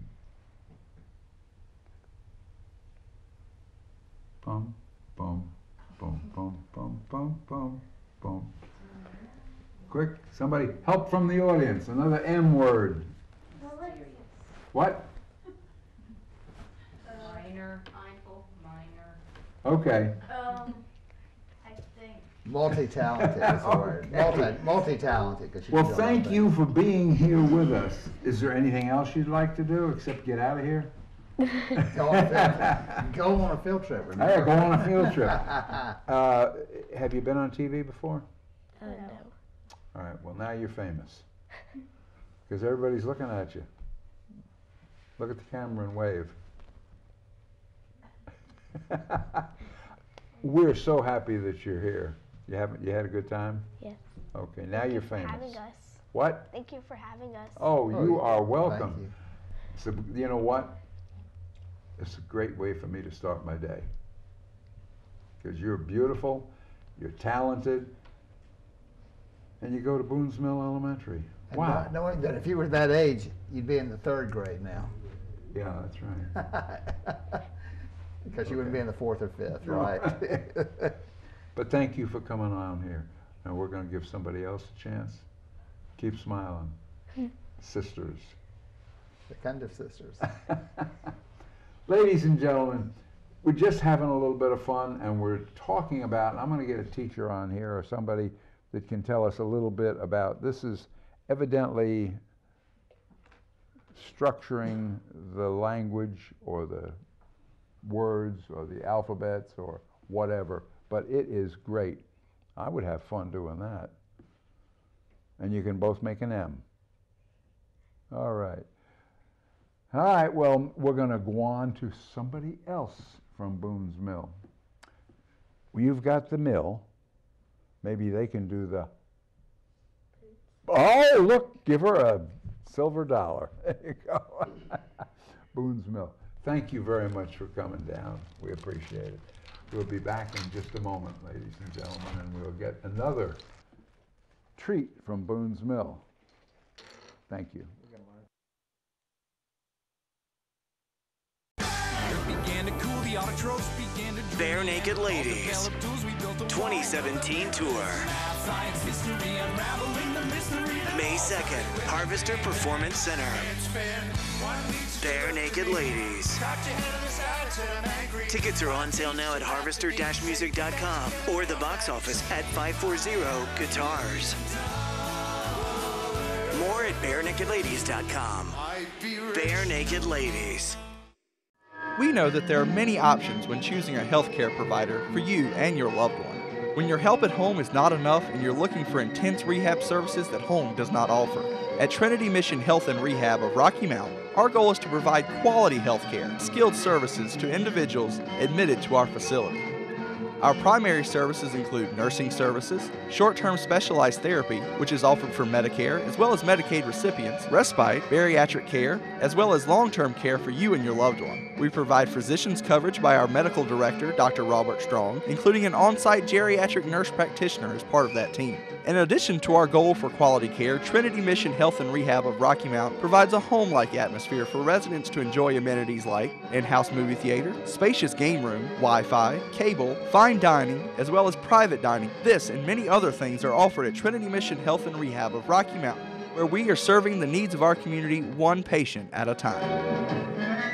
[SPEAKER 2] Bum, bum, bum, bum, bum, bum, bum, bum. Quick, somebody, help from the audience. Another M word. What?
[SPEAKER 10] Minor, mindful, minor.
[SPEAKER 2] Okay.
[SPEAKER 10] Um, I think.
[SPEAKER 3] Multi-talented is the word. Multi, multi-talented. 'cause you
[SPEAKER 2] Well,
[SPEAKER 3] can do a lot of
[SPEAKER 2] thank
[SPEAKER 3] things.
[SPEAKER 2] you for being here with us. Is there anything else you'd like to do except get out of here?
[SPEAKER 3] Go on a field trip. Go on a field trip. Remember?
[SPEAKER 2] Hey, go on a field trip. Uh, have you been on T V before?
[SPEAKER 9] uh, no.
[SPEAKER 2] All right, well, now you're famous. Because everybody's looking at you. Look at the camera and wave. We're so happy that you're here. You haven't? You had a good time?
[SPEAKER 9] Yes.
[SPEAKER 2] Okay, now
[SPEAKER 9] Thank
[SPEAKER 2] you're
[SPEAKER 9] you for
[SPEAKER 2] famous.
[SPEAKER 9] having us.
[SPEAKER 2] What?
[SPEAKER 9] Thank you for having us.
[SPEAKER 2] Oh,
[SPEAKER 3] Oh,
[SPEAKER 2] you
[SPEAKER 3] yeah.
[SPEAKER 2] are
[SPEAKER 3] Thank
[SPEAKER 2] welcome.
[SPEAKER 3] you.
[SPEAKER 2] So, you know what? It's a great way for me to start my day. Because you're beautiful, you're talented, and you go to Boones Mill Elementary.
[SPEAKER 3] And
[SPEAKER 2] Wow.
[SPEAKER 3] not knowing that if you were that age, you'd be in the third grade now.
[SPEAKER 2] Yeah, that's right.
[SPEAKER 3] Because you wouldn't be in the fourth or fifth,
[SPEAKER 2] No.
[SPEAKER 3] right?
[SPEAKER 2] But thank you for coming on here. Now we're going to give somebody else a chance. Keep smiling. Sisters.
[SPEAKER 3] The kind of sisters.
[SPEAKER 2] Ladies and gentlemen, we're just having a little bit of fun, and we're talking about, I'm going to get a teacher on here or somebody that can tell us a little bit about, this is evidently structuring the language or the words or the alphabets or whatever, but it is great. I would have fun doing that. And you can both make an M. All right. All right, well, we're going to go on to somebody else from Boones Mill. Well, you've got the mill. Maybe they can do the... Oh, look, give her a silver dollar. There you go. Boones Mill. Thank you very much for coming down. We appreciate it. We'll be back in just a moment, ladies and gentlemen, and we'll get another treat from Boones Mill. Thank you.
[SPEAKER 4] Bare Naked Ladies twenty seventeen tour. May second, Harvester Performance Center. Bare Naked Ladies. Tickets are on sale now at harvester dash music dot com or the box office at five forty Guitars. More at bare naked ladies dot com. Bare Naked Ladies.
[SPEAKER 5] We know that there are many options when choosing a healthcare provider for you and your loved one. When your help at home is not enough and you're looking for intense rehab services that home does not offer. At Trinity Mission Health and Rehab of Rocky Mount, our goal is to provide quality healthcare and skilled services to individuals admitted to our facility. Our primary services include nursing services, short-term specialized therapy, which is offered for Medicare as well as Medicaid recipients, respite, bariatric care, as well as long-term care for you and your loved one. We provide physicians coverage by our medical director, Doctor Robert Strong, including an on-site geriatric nurse practitioner as part of that team. In addition to our goal for quality care, Trinity Mission Health and Rehab of Rocky Mount provides a home-like atmosphere for residents to enjoy amenities like in-house movie theater, spacious game room, Wi-Fi, cable, fine dining, as well as private dining. This and many other things are offered at Trinity Mission Health and Rehab of Rocky Mount, where we are serving the needs of our community one patient at a time.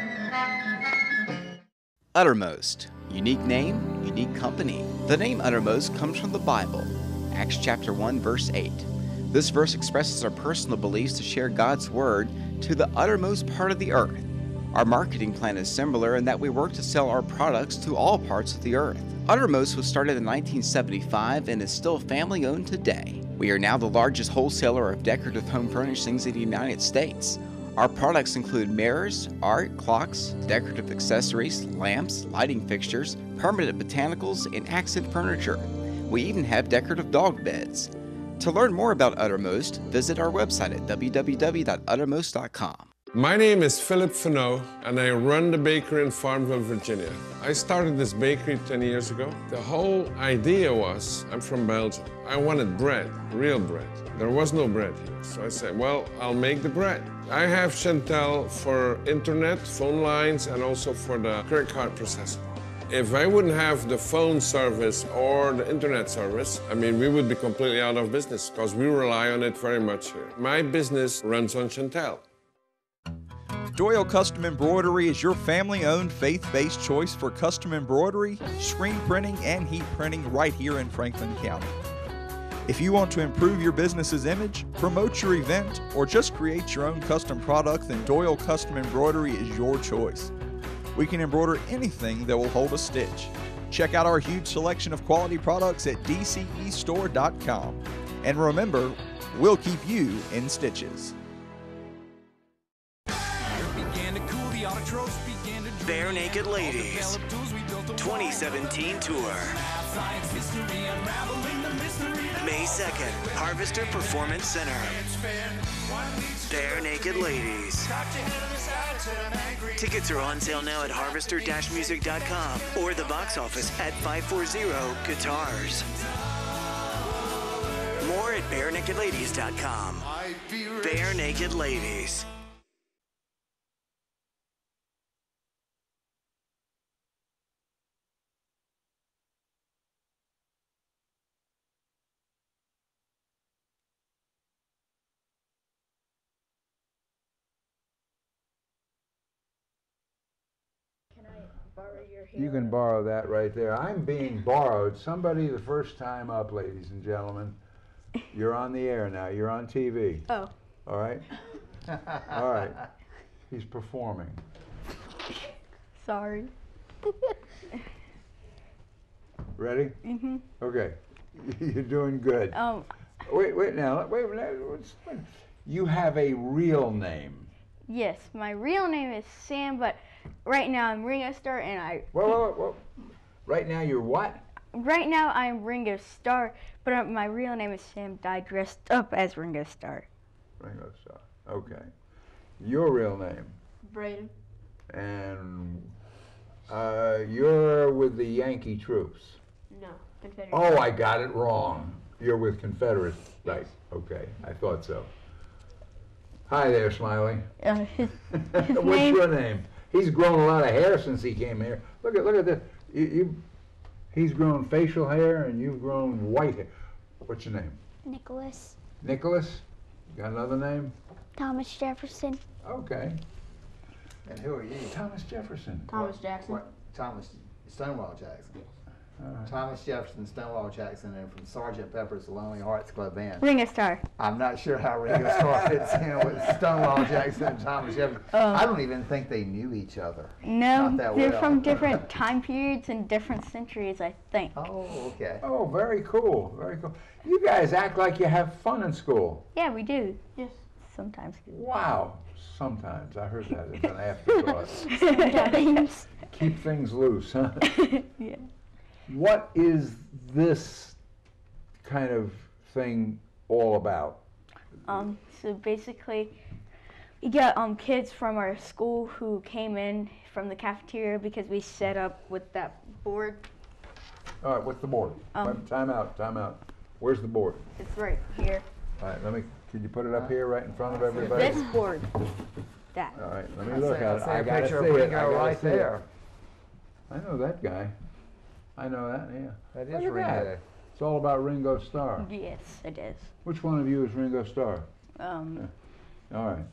[SPEAKER 6] Uttermost. Unique name, unique company. The name Uttermost comes from the Bible. Acts chapter one, verse eight. This verse expresses our personal beliefs to share God's Word to the uttermost part of the earth. Our marketing plan is similar in that we work to sell our products to all parts of the earth. Uttermost was started in nineteen seventy-five and is still family-owned today. We are now the largest wholesaler of decorative home furnishings in the United States. Our products include mirrors, art, clocks, decorative accessories, lamps, lighting fixtures, permanent botanicals, and accent furniture. We even have decorative dog beds. To learn more about Uttermost, visit our website at w w w dot uttermost dot com.
[SPEAKER 11] My name is Philip Fano, and I run the bakery in Farmville, Virginia. I started this bakery ten years ago. The whole idea was, I'm from Belgium. I wanted bread, real bread. There was no bread here, so I said, well, I'll make the bread. I have Chantel for internet, phone lines, and also for the credit card processing. If I wouldn't have the phone service or the internet service, I mean, we would be completely out of business because we rely on it very much here. My business runs on Chantel.
[SPEAKER 5] Doyle Custom Embroidery is your family-owned, faith-based choice for custom embroidery, screen printing, and heat printing right here in Franklin County. If you want to improve your business's image, promote your event, or just create your own custom product, then Doyle Custom Embroidery is your choice. We can embroider anything that will hold a stitch. Check out our huge selection of quality products at d c e store dot com. And remember, we'll keep you in stitches.
[SPEAKER 4] Bare Naked Ladies twenty seventeen tour.
[SPEAKER 1] Science, history, unraveling the mystery.
[SPEAKER 4] May second, Harvester Performance Center. Bare Naked Ladies. Tickets are on sale now at harvester dash music dot com or the box office at five forty Guitars. More at bare naked ladies dot com. Bare Naked Ladies.
[SPEAKER 2] You can borrow that right there. I'm being borrowed. Somebody the first time up, ladies and gentlemen. You're on the air now. You're on T V.
[SPEAKER 12] Oh.
[SPEAKER 2] All right? All right. He's performing.
[SPEAKER 12] Sorry.
[SPEAKER 2] Ready?
[SPEAKER 12] Mm-hmm.
[SPEAKER 2] Okay. You're doing good.
[SPEAKER 12] Um.
[SPEAKER 2] Wait, wait now. Wait, wait, wait. You have a real name.
[SPEAKER 12] Yes, my real name is Sam, but right now I'm Ringo Starr, and I.
[SPEAKER 2] Whoa, whoa, whoa. Right now you're what?
[SPEAKER 12] Right now I'm Ringo Starr, but uh, my real name is Sam. I dressed up as Ringo Starr.
[SPEAKER 2] Ringo Starr. Okay. Your real name?
[SPEAKER 10] Braden.
[SPEAKER 2] And uh, you're with the Yankee troops?
[SPEAKER 10] No, Confederate.
[SPEAKER 2] Oh, I got it wrong. You're with Confederates. Right. Okay. I thought so. Hi there, Smiley.
[SPEAKER 12] Uh, his, his
[SPEAKER 2] What's
[SPEAKER 12] name,
[SPEAKER 2] your name? He's grown a lot of hair since he came here. Look at look at this. You, you, he's grown facial hair, and you've grown white hair. What's your name?
[SPEAKER 13] Nicholas.
[SPEAKER 2] Nicholas. You got another name?
[SPEAKER 13] Thomas Jefferson.
[SPEAKER 2] Okay.
[SPEAKER 3] And who are you?
[SPEAKER 2] Thomas Jefferson.
[SPEAKER 10] Thomas Jackson.
[SPEAKER 3] What? Thomas Stonewall Jackson.
[SPEAKER 2] Uh,
[SPEAKER 3] Thomas Jefferson, Stonewall Jackson, and from Sergeant Pepper's Lonely Hearts Club Band.
[SPEAKER 12] Ringo Starr.
[SPEAKER 3] I'm not sure how Ringo Starr fits in with Stonewall Jackson and Thomas Jefferson.
[SPEAKER 12] Um,
[SPEAKER 3] I don't even think they knew each other.
[SPEAKER 12] No,
[SPEAKER 3] Not that
[SPEAKER 12] they're
[SPEAKER 3] well.
[SPEAKER 12] from different time periods and different centuries, I think.
[SPEAKER 3] Oh, okay.
[SPEAKER 2] Oh, very cool. Very cool. You guys act like you have fun in school.
[SPEAKER 12] Yeah, we do.
[SPEAKER 10] Yes.
[SPEAKER 12] Sometimes.
[SPEAKER 2] Wow. Sometimes. I heard that as an afterthought.
[SPEAKER 12] Sometimes.
[SPEAKER 2] Keep things loose, huh?
[SPEAKER 12] Yeah.
[SPEAKER 2] What is this kind of thing all about?
[SPEAKER 12] Um, so basically, we got um, kids from our school who came in from the cafeteria because we set up with that board.
[SPEAKER 2] All right, what's the board?
[SPEAKER 12] Um,
[SPEAKER 2] time out, time out. Where's the board?
[SPEAKER 12] It's right here.
[SPEAKER 2] All right, let me, could you put it up here right in front of everybody?
[SPEAKER 12] This board. That.
[SPEAKER 2] All right, let me
[SPEAKER 3] I
[SPEAKER 2] look
[SPEAKER 3] see-
[SPEAKER 2] at
[SPEAKER 3] I
[SPEAKER 2] it.
[SPEAKER 3] see
[SPEAKER 2] I
[SPEAKER 3] a
[SPEAKER 2] gotta
[SPEAKER 3] picture of
[SPEAKER 2] see it. I
[SPEAKER 3] Ringo
[SPEAKER 2] gotta
[SPEAKER 3] right
[SPEAKER 2] see it.
[SPEAKER 3] there.
[SPEAKER 2] I know that guy. I know that, yeah.
[SPEAKER 3] That is
[SPEAKER 2] Look at
[SPEAKER 3] Ringo.
[SPEAKER 2] that. It's all about Ringo Starr.
[SPEAKER 12] Yes, it is.
[SPEAKER 2] Which one of you is Ringo Starr?
[SPEAKER 12] Um,
[SPEAKER 2] All right.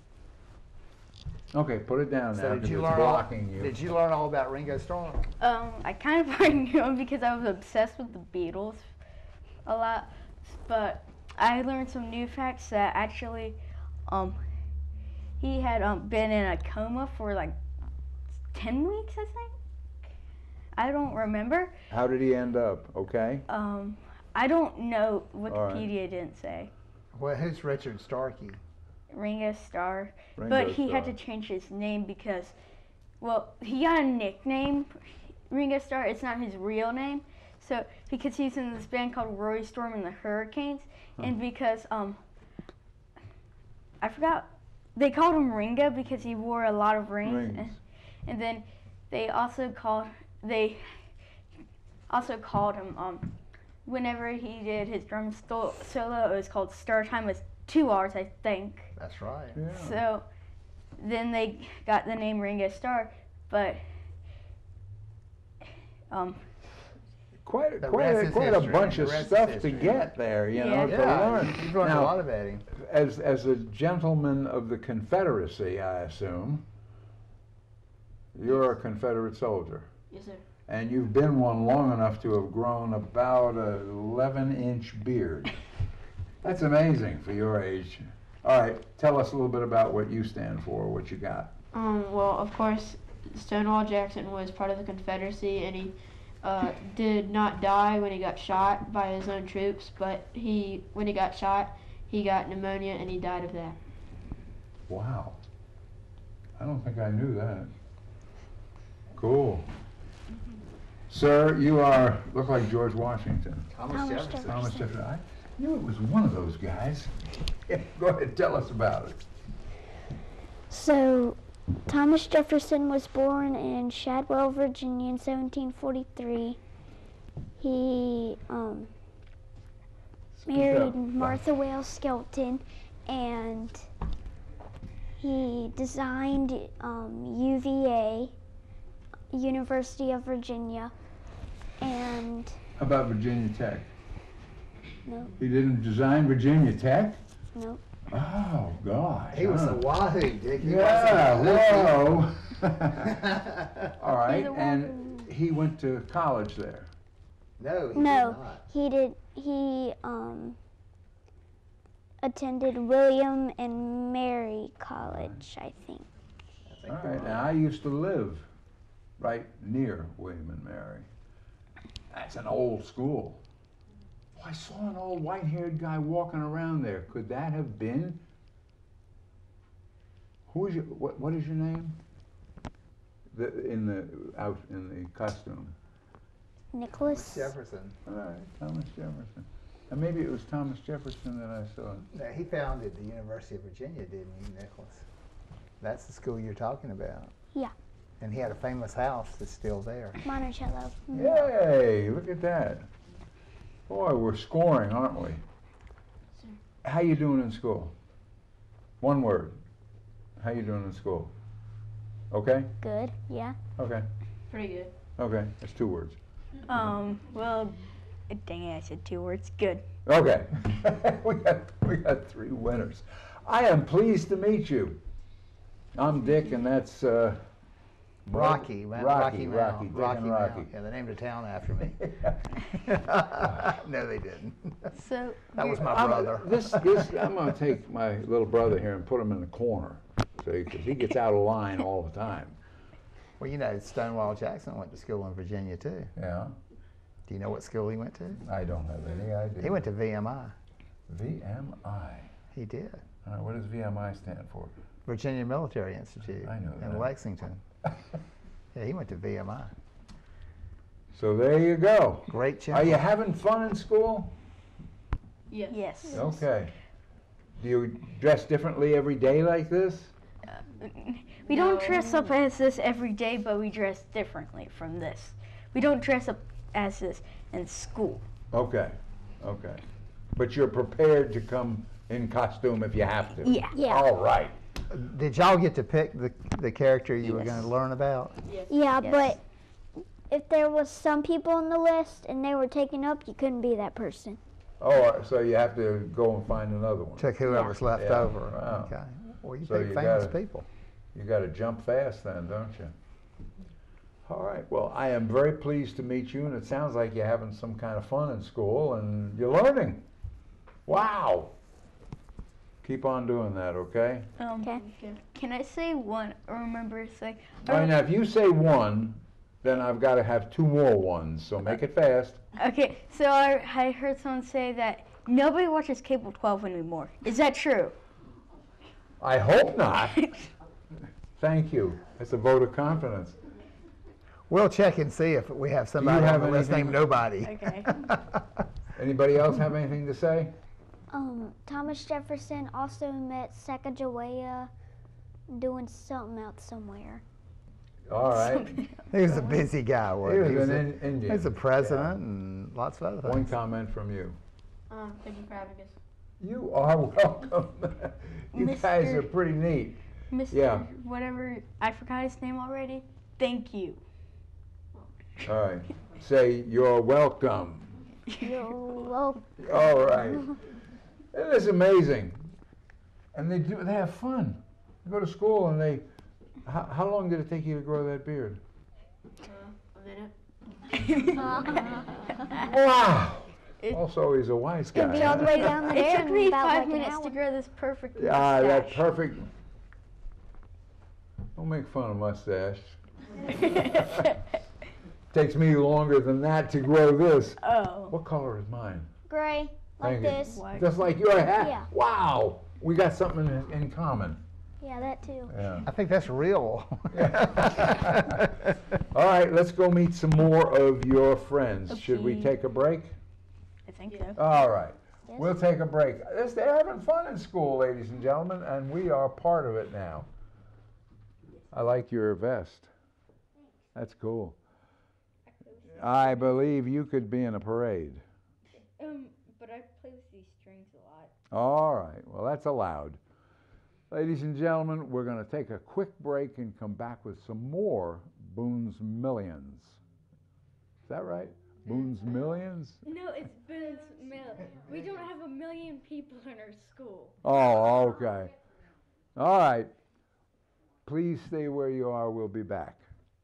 [SPEAKER 2] Okay, put it down now
[SPEAKER 3] So did
[SPEAKER 2] because
[SPEAKER 3] you
[SPEAKER 2] it's
[SPEAKER 3] learn all,
[SPEAKER 2] blocking you.
[SPEAKER 3] Did you learn all about Ringo Starr?
[SPEAKER 12] um, I kind of already knew him because I was obsessed with the Beatles a lot, but I learned some new facts that actually, um, he had um, been in a coma for like ten weeks, I think. I don't remember.
[SPEAKER 2] How did he end up? Okay.
[SPEAKER 12] Um, I don't know.
[SPEAKER 2] right.
[SPEAKER 12] Wikipedia didn't say.
[SPEAKER 3] Well, who's Richard Starkey?
[SPEAKER 12] Ringo Starr,
[SPEAKER 2] Ringo
[SPEAKER 12] but he had
[SPEAKER 2] Starr.
[SPEAKER 12] to change his name because, well, he got a nickname, Ringo Starr. It's not his real name, so because he's in this band called Roy Storm and the Hurricanes,
[SPEAKER 2] Huh.
[SPEAKER 12] and because um, I forgot, they called him Ringo because he wore a lot of rings,
[SPEAKER 2] Rings.
[SPEAKER 12] And, and then they also called they also called him um, whenever he did his drum sto- solo, it was called Star Time. It was two hours, I think.
[SPEAKER 3] That's right.
[SPEAKER 2] Yeah.
[SPEAKER 12] So then they got the name Ringo Starr, but um,
[SPEAKER 2] Quite,
[SPEAKER 3] The
[SPEAKER 2] quite,
[SPEAKER 3] rest
[SPEAKER 2] a,
[SPEAKER 3] is
[SPEAKER 2] quite a
[SPEAKER 3] history.
[SPEAKER 2] bunch
[SPEAKER 3] The
[SPEAKER 2] of
[SPEAKER 3] rest is
[SPEAKER 2] stuff to
[SPEAKER 3] history.
[SPEAKER 2] get there, you
[SPEAKER 12] Yeah.
[SPEAKER 2] know, to
[SPEAKER 3] Yeah,
[SPEAKER 2] learn.
[SPEAKER 3] you've learned
[SPEAKER 2] Now,
[SPEAKER 3] a lot about him.
[SPEAKER 2] As, as a gentleman of the Confederacy, I assume, you're a Confederate soldier.
[SPEAKER 10] Yes, sir.
[SPEAKER 2] And you've been one long enough to have grown about an eleven inch beard. That's amazing for your age. All right, tell us a little bit about what you stand for, what you got.
[SPEAKER 10] Um, well, of course, Stonewall Jackson was part of the Confederacy, and he uh, did not die when he got shot by his own troops, but he, when he got shot, he got pneumonia and he died of that.
[SPEAKER 2] Wow. I don't think I knew that. Cool. Sir, you are, look like George Washington.
[SPEAKER 3] Thomas,
[SPEAKER 13] Thomas
[SPEAKER 3] Jefferson.
[SPEAKER 13] Jefferson.
[SPEAKER 2] Thomas Jefferson. I knew it was one of those guys. Yeah, go ahead, tell us about it.
[SPEAKER 13] So, Thomas Jefferson was born in Shadwell, Virginia in seventeen forty-three. He um, married
[SPEAKER 2] up.
[SPEAKER 13] Martha Wales Skelton, and he designed um, U V A, University of Virginia, and
[SPEAKER 2] How about Virginia Tech?
[SPEAKER 13] no,
[SPEAKER 2] He didn't design Virginia Tech?
[SPEAKER 13] no.
[SPEAKER 2] Oh, gosh.
[SPEAKER 3] He was
[SPEAKER 2] huh.
[SPEAKER 3] a wahoo, Dick. He
[SPEAKER 2] Yeah,
[SPEAKER 3] wasn't a
[SPEAKER 2] whoa. All right,
[SPEAKER 13] He's a
[SPEAKER 2] and he went to college there.
[SPEAKER 3] No, he
[SPEAKER 13] No,
[SPEAKER 3] did not.
[SPEAKER 13] he did. He um, attended William and Mary College, I think.
[SPEAKER 2] All right, now I used to live right near William and Mary. That's an old school. Oh, I saw an old white-haired guy walking around there. Could that have been? Who is your, what, what is your name? The, in the, out in the costume.
[SPEAKER 13] Nicholas.
[SPEAKER 3] Jefferson.
[SPEAKER 2] All right, Thomas Jefferson. And maybe it was Thomas Jefferson that I saw.
[SPEAKER 3] No, he founded the University of Virginia, didn't he, Nicholas? That's the school you're talking about.
[SPEAKER 13] Yeah.
[SPEAKER 3] And he had a famous house that's still there.
[SPEAKER 13] Monticello.
[SPEAKER 2] Yay, look at that. Boy, we're scoring, aren't we? How you doing in school? One word. How you doing in school? Okay?
[SPEAKER 13] Good. Yeah.
[SPEAKER 2] Okay.
[SPEAKER 10] Pretty good.
[SPEAKER 2] Okay, that's two words.
[SPEAKER 12] Um, well, dang it, I said two words. Good.
[SPEAKER 2] Okay. we got we got three winners. I am pleased to meet you. I'm Dick, and that's uh,
[SPEAKER 3] Rocky, man.
[SPEAKER 2] Rocky,
[SPEAKER 3] Rocky,
[SPEAKER 2] Rocky,
[SPEAKER 3] Rocky,
[SPEAKER 2] Dick
[SPEAKER 3] Rocky,
[SPEAKER 2] and Rocky.
[SPEAKER 3] Mount. Yeah, they named a town after me. No, they didn't.
[SPEAKER 12] So
[SPEAKER 3] That was my
[SPEAKER 2] I'm-
[SPEAKER 3] brother.
[SPEAKER 2] This, this, I'm going to take my little brother here and put him in the corner, see, because he gets out of line all the time.
[SPEAKER 3] Well, you know, Stonewall Jackson went to school in Virginia, too.
[SPEAKER 2] Yeah,
[SPEAKER 3] Do you know what school he went to?
[SPEAKER 2] I don't have any idea.
[SPEAKER 3] He went to V M I.
[SPEAKER 2] V M I.
[SPEAKER 3] He did.
[SPEAKER 2] Uh, what does V M I stand for?
[SPEAKER 3] Virginia Military Institute
[SPEAKER 2] I know
[SPEAKER 3] in
[SPEAKER 2] that.
[SPEAKER 3] Lexington. Yeah, he went to V M I.
[SPEAKER 2] So there you go.
[SPEAKER 3] Great
[SPEAKER 2] Are
[SPEAKER 3] channel.
[SPEAKER 2] you having fun in school?
[SPEAKER 10] Yes.
[SPEAKER 12] yes.
[SPEAKER 2] Okay. Do you dress differently every day like this?
[SPEAKER 12] We don't dress up as this every day, but we dress differently from this. We don't dress up as this in school.
[SPEAKER 2] Okay, okay. But you're prepared to come in costume if you have to?
[SPEAKER 12] Yeah.
[SPEAKER 13] Yeah.
[SPEAKER 2] All right.
[SPEAKER 3] Did y'all get to pick the, the character you were
[SPEAKER 12] Yes.
[SPEAKER 3] going to learn about?
[SPEAKER 13] Yeah,
[SPEAKER 12] Yes.
[SPEAKER 13] but if there was some people on the list and they were taken up, you couldn't be that person.
[SPEAKER 2] Oh, so you have to go and find another one.
[SPEAKER 3] Took whoever's left
[SPEAKER 2] Yeah.
[SPEAKER 3] over.
[SPEAKER 2] Wow.
[SPEAKER 3] Okay. Well, you
[SPEAKER 2] So
[SPEAKER 3] picked
[SPEAKER 2] you
[SPEAKER 3] famous
[SPEAKER 2] gotta-
[SPEAKER 3] people.
[SPEAKER 2] You got to jump fast then, don't you? All right. Well, I am very pleased to meet you, and it sounds like you're having some kind of fun in school and you're learning. Wow. Keep on doing that, okay?
[SPEAKER 12] Um,
[SPEAKER 13] Okay.
[SPEAKER 12] Can I say one? Or remember say?
[SPEAKER 2] All right, now, if you say one, then I've got to have two more ones, so make it fast.
[SPEAKER 12] Okay, so I, I heard someone say that nobody watches Cable twelve anymore. Is that true?
[SPEAKER 2] I hope not. Thank you. That's a vote of confidence.
[SPEAKER 3] We'll check and see if we have somebody
[SPEAKER 2] have
[SPEAKER 3] on the list
[SPEAKER 2] anything-
[SPEAKER 3] named Nobody.
[SPEAKER 12] Okay.
[SPEAKER 2] Anybody else have anything to say?
[SPEAKER 13] Um, Thomas Jefferson also met Sacagawea doing something else somewhere.
[SPEAKER 2] All right.
[SPEAKER 3] He was a busy guy, wasn't
[SPEAKER 2] He was
[SPEAKER 3] a,
[SPEAKER 2] an in- Indian.
[SPEAKER 3] He was a president and lots of other things.
[SPEAKER 2] One comment from you.
[SPEAKER 10] Um, thank you for having us.
[SPEAKER 2] You are welcome. You guys
[SPEAKER 12] Mister
[SPEAKER 2] are pretty neat.
[SPEAKER 12] Mister
[SPEAKER 2] Yeah.
[SPEAKER 12] Whatever, I forgot his name already. Thank you.
[SPEAKER 2] All right. Say you're welcome.
[SPEAKER 13] You're welcome.
[SPEAKER 2] All right. It is amazing. And they do. They have fun. They go to school and they. How, how long did it take you to grow that beard?
[SPEAKER 10] Uh, a minute.
[SPEAKER 2] Wow. Also, he's a wise guy.
[SPEAKER 13] It'd be all the way down
[SPEAKER 12] It
[SPEAKER 13] there
[SPEAKER 12] took
[SPEAKER 13] in
[SPEAKER 12] me
[SPEAKER 13] about
[SPEAKER 12] five
[SPEAKER 13] like an
[SPEAKER 12] minutes
[SPEAKER 13] hour.
[SPEAKER 12] to grow this perfect
[SPEAKER 2] Ah, that
[SPEAKER 12] mustache.
[SPEAKER 2] perfect. Don't make fun of mustache. Takes me longer than that to grow this.
[SPEAKER 12] Oh.
[SPEAKER 2] What color is mine?
[SPEAKER 13] Gray, like
[SPEAKER 2] Thank you.
[SPEAKER 13] this.
[SPEAKER 2] Just like your hat?
[SPEAKER 13] Yeah.
[SPEAKER 2] Wow. We got something in, in common.
[SPEAKER 13] Yeah, that too.
[SPEAKER 2] Yeah.
[SPEAKER 3] I think that's real.
[SPEAKER 2] All right, let's go meet some more of your friends. Should we
[SPEAKER 12] Okay.
[SPEAKER 2] take a break?
[SPEAKER 12] I think so.
[SPEAKER 2] All right. We'll take a break. This- They're having fun in school, ladies and gentlemen, and we are part of it now. I like your vest. That's cool. I believe you could be in a parade.
[SPEAKER 12] Um, but I play with these strings a lot.
[SPEAKER 2] All right. Well, that's allowed. Ladies and gentlemen, we're going to take a quick break and come back with some more Boone's Millions. Is that right? Boone's Millions?
[SPEAKER 12] No, it's Boone's Mill. We don't have a million people in our school.
[SPEAKER 2] Oh, okay. All right. Please stay where you are. We'll be back.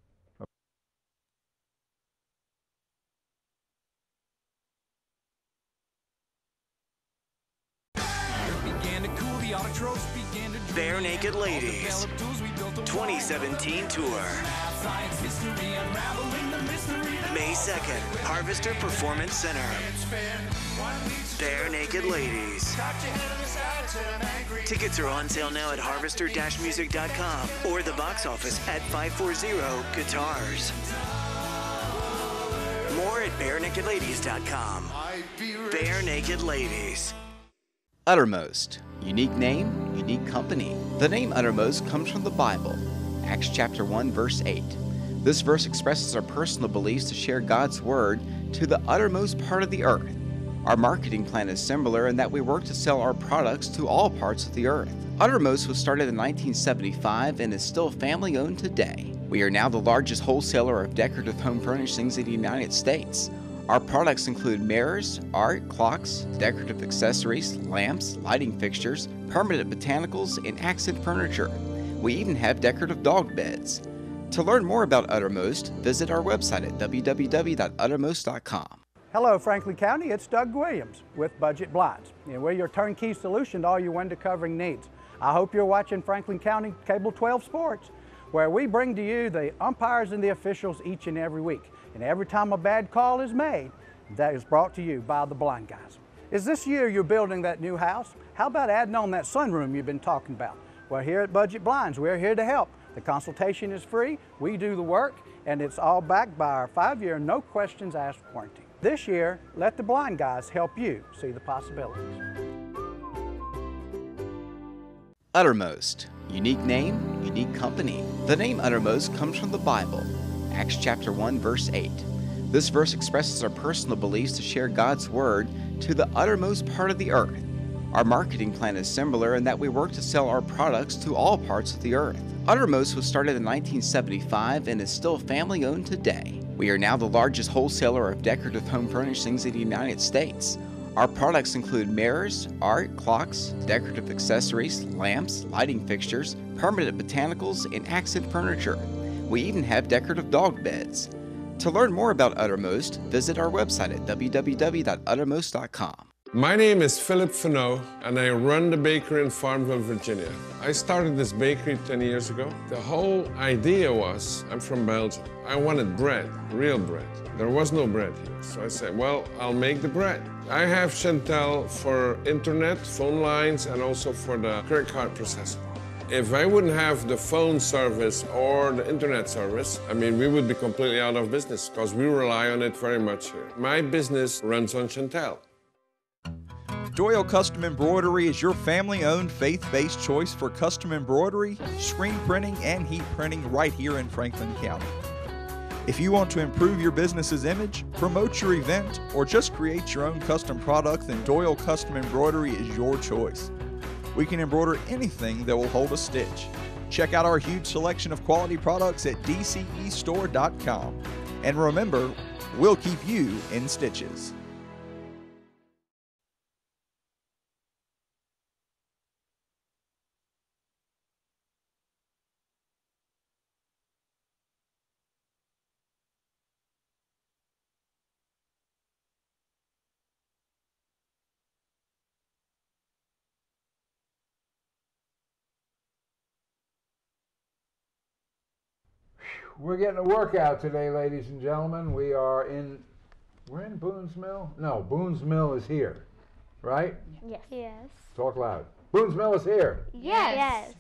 [SPEAKER 4] Bare Naked Ladies twenty seventeen tour. May second, Harvester Performance Center. Bare Naked Ladies. Tickets are on sale now at harvester dash music dot com or the box office at five four zero Guitars. More at bare naked ladies dot com. Bare Naked Ladies.
[SPEAKER 6] Uttermost. Unique name, unique company. The name Uttermost comes from the Bible, Acts chapter one, verse eight. This verse expresses our personal beliefs to share God's word to the uttermost part of the earth. Our marketing plan is similar in that we work to sell our products to all parts of the earth. Uttermost was started in nineteen seventy-five and is still family-owned today. We are now the largest wholesaler of decorative home furnishings in the United States. Our products include mirrors, art, clocks, decorative accessories, lamps, lighting fixtures, permanent botanicals, and accent furniture. We even have decorative dog beds. To learn more about Uttermost, visit our website at w w w dot uttermost dot com.
[SPEAKER 8] Hello, Franklin County. It's Doug Williams with Budget Blinds. And we're your turnkey solution to all your window covering needs. I hope you're watching Franklin County Cable twelve Sports, where we bring to you the umpires and the officials each and every week. And every time a bad call is made, that is brought to you by the blind guys. Is this year you're building that new house? How about adding on that sunroom you've been talking about? Well, here at Budget Blinds, we're here to help. The consultation is free, we do the work, and it's all backed by our five-year, no questions asked warranty. This year, let the blind guys help you see the possibilities.
[SPEAKER 6] Uttermost. Unique name, unique company. The name Uttermost comes from the Bible, Acts chapter one, verse eight. This verse expresses our personal beliefs to share God's word to the uttermost part of the earth. Our marketing plan is similar in that we work to sell our products to all parts of the earth. Uttermost was started in nineteen seventy-five and is still family-owned today. We are now the largest wholesaler of decorative home furnishings in the United States. Our products include mirrors, art, clocks, decorative accessories, lamps, lighting fixtures, permanent botanicals, and accent furniture. We even have decorative dog beds. To learn more about Uttermost, visit our website at w w w dot uttermost dot com.
[SPEAKER 11] My name is Philip Fano, and I run the bakery in Farmville, Virginia. I started this bakery ten years ago. The whole idea was, I'm from Belgium. I wanted bread, real bread. There was no bread here, so I said, well, I'll make the bread. I have Chantel for internet, phone lines, and also for the credit card processor. If I wouldn't have the phone service or the internet service, I mean, we would be completely out of business because we rely on it very much here. My business runs on Chantel.
[SPEAKER 5] Doyle Custom Embroidery is your family-owned, faith-based choice for custom embroidery, screen printing, and heat printing right here in Franklin County. If you want to improve your business's image, promote your event, or just create your own custom product, then Doyle Custom Embroidery is your choice. We can embroider anything that will hold a stitch. Check out our huge selection of quality products at d c e store dot com. And remember, we'll keep you in stitches.
[SPEAKER 2] We're getting a workout today, ladies and gentlemen. We are in, we're in Boone's Mill? No, Boone's Mill is here, right?
[SPEAKER 13] Yes. Yes.
[SPEAKER 2] Talk loud. Boone's Mill is here.
[SPEAKER 13] Yes. Yes.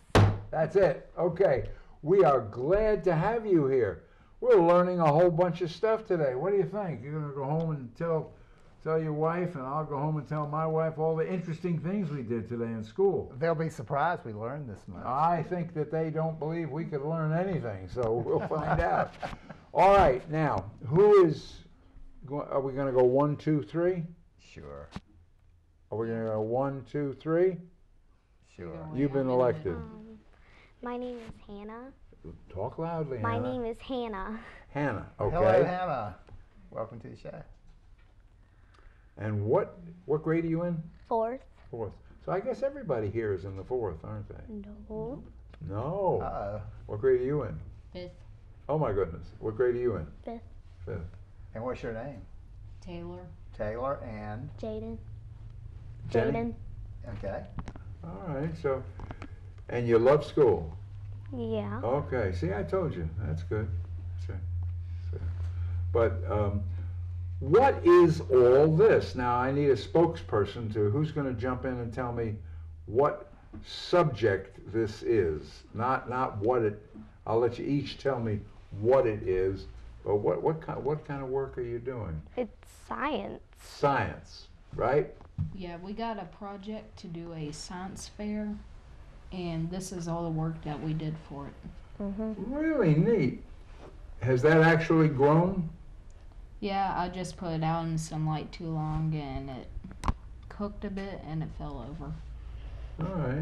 [SPEAKER 2] That's it. Okay. We are glad to have you here. We're learning a whole bunch of stuff today. What do you think? You're going to go home and tell tell your wife, and I'll go home and tell my wife all the interesting things we did today in school.
[SPEAKER 3] They'll be surprised we learned this much.
[SPEAKER 2] I think that they don't believe we could learn anything, so we'll find out. All right, now, who is, go, are we going to go one, two, three?
[SPEAKER 3] Sure.
[SPEAKER 2] Are we going to go one, two, three?
[SPEAKER 3] Sure.
[SPEAKER 2] You've been elected.
[SPEAKER 14] Um, my name is Hannah.
[SPEAKER 2] Talk loudly,
[SPEAKER 14] My
[SPEAKER 2] Hannah.
[SPEAKER 14] name is Hannah.
[SPEAKER 2] Hannah, okay.
[SPEAKER 3] Hello, Hannah. Welcome to the show.
[SPEAKER 2] And what what grade are you in?
[SPEAKER 14] Fourth.
[SPEAKER 2] Fourth. So I guess everybody here is in the fourth, aren't they?
[SPEAKER 14] No.
[SPEAKER 2] No.
[SPEAKER 3] Uh-oh.
[SPEAKER 2] What grade are you in?
[SPEAKER 15] Fifth.
[SPEAKER 2] Oh my goodness. What grade are you in?
[SPEAKER 14] Fifth.
[SPEAKER 2] Fifth.
[SPEAKER 3] And what's your name?
[SPEAKER 15] Taylor.
[SPEAKER 3] Taylor and?
[SPEAKER 14] Jaden.
[SPEAKER 2] Jenny?
[SPEAKER 14] Jaden.
[SPEAKER 3] Okay.
[SPEAKER 2] All right. So, and you love school?
[SPEAKER 14] Yeah.
[SPEAKER 2] Okay. See, I told you. That's good. So, so. But um, what is all this? Now, I need a spokesperson to who's going to jump in and tell me what subject this is. Not not what it. I'll let you each tell me what it is. But what what kind what kind of work are you doing?
[SPEAKER 14] It's science.
[SPEAKER 2] Science, right?
[SPEAKER 15] Yeah, we got a project to do a science fair, and this is all the work that we did for it.
[SPEAKER 14] Mm-hmm.
[SPEAKER 2] Really neat. Has that actually grown?
[SPEAKER 15] Yeah, I just put it out in the sunlight too long, and it cooked a bit, and it fell over.
[SPEAKER 2] All right.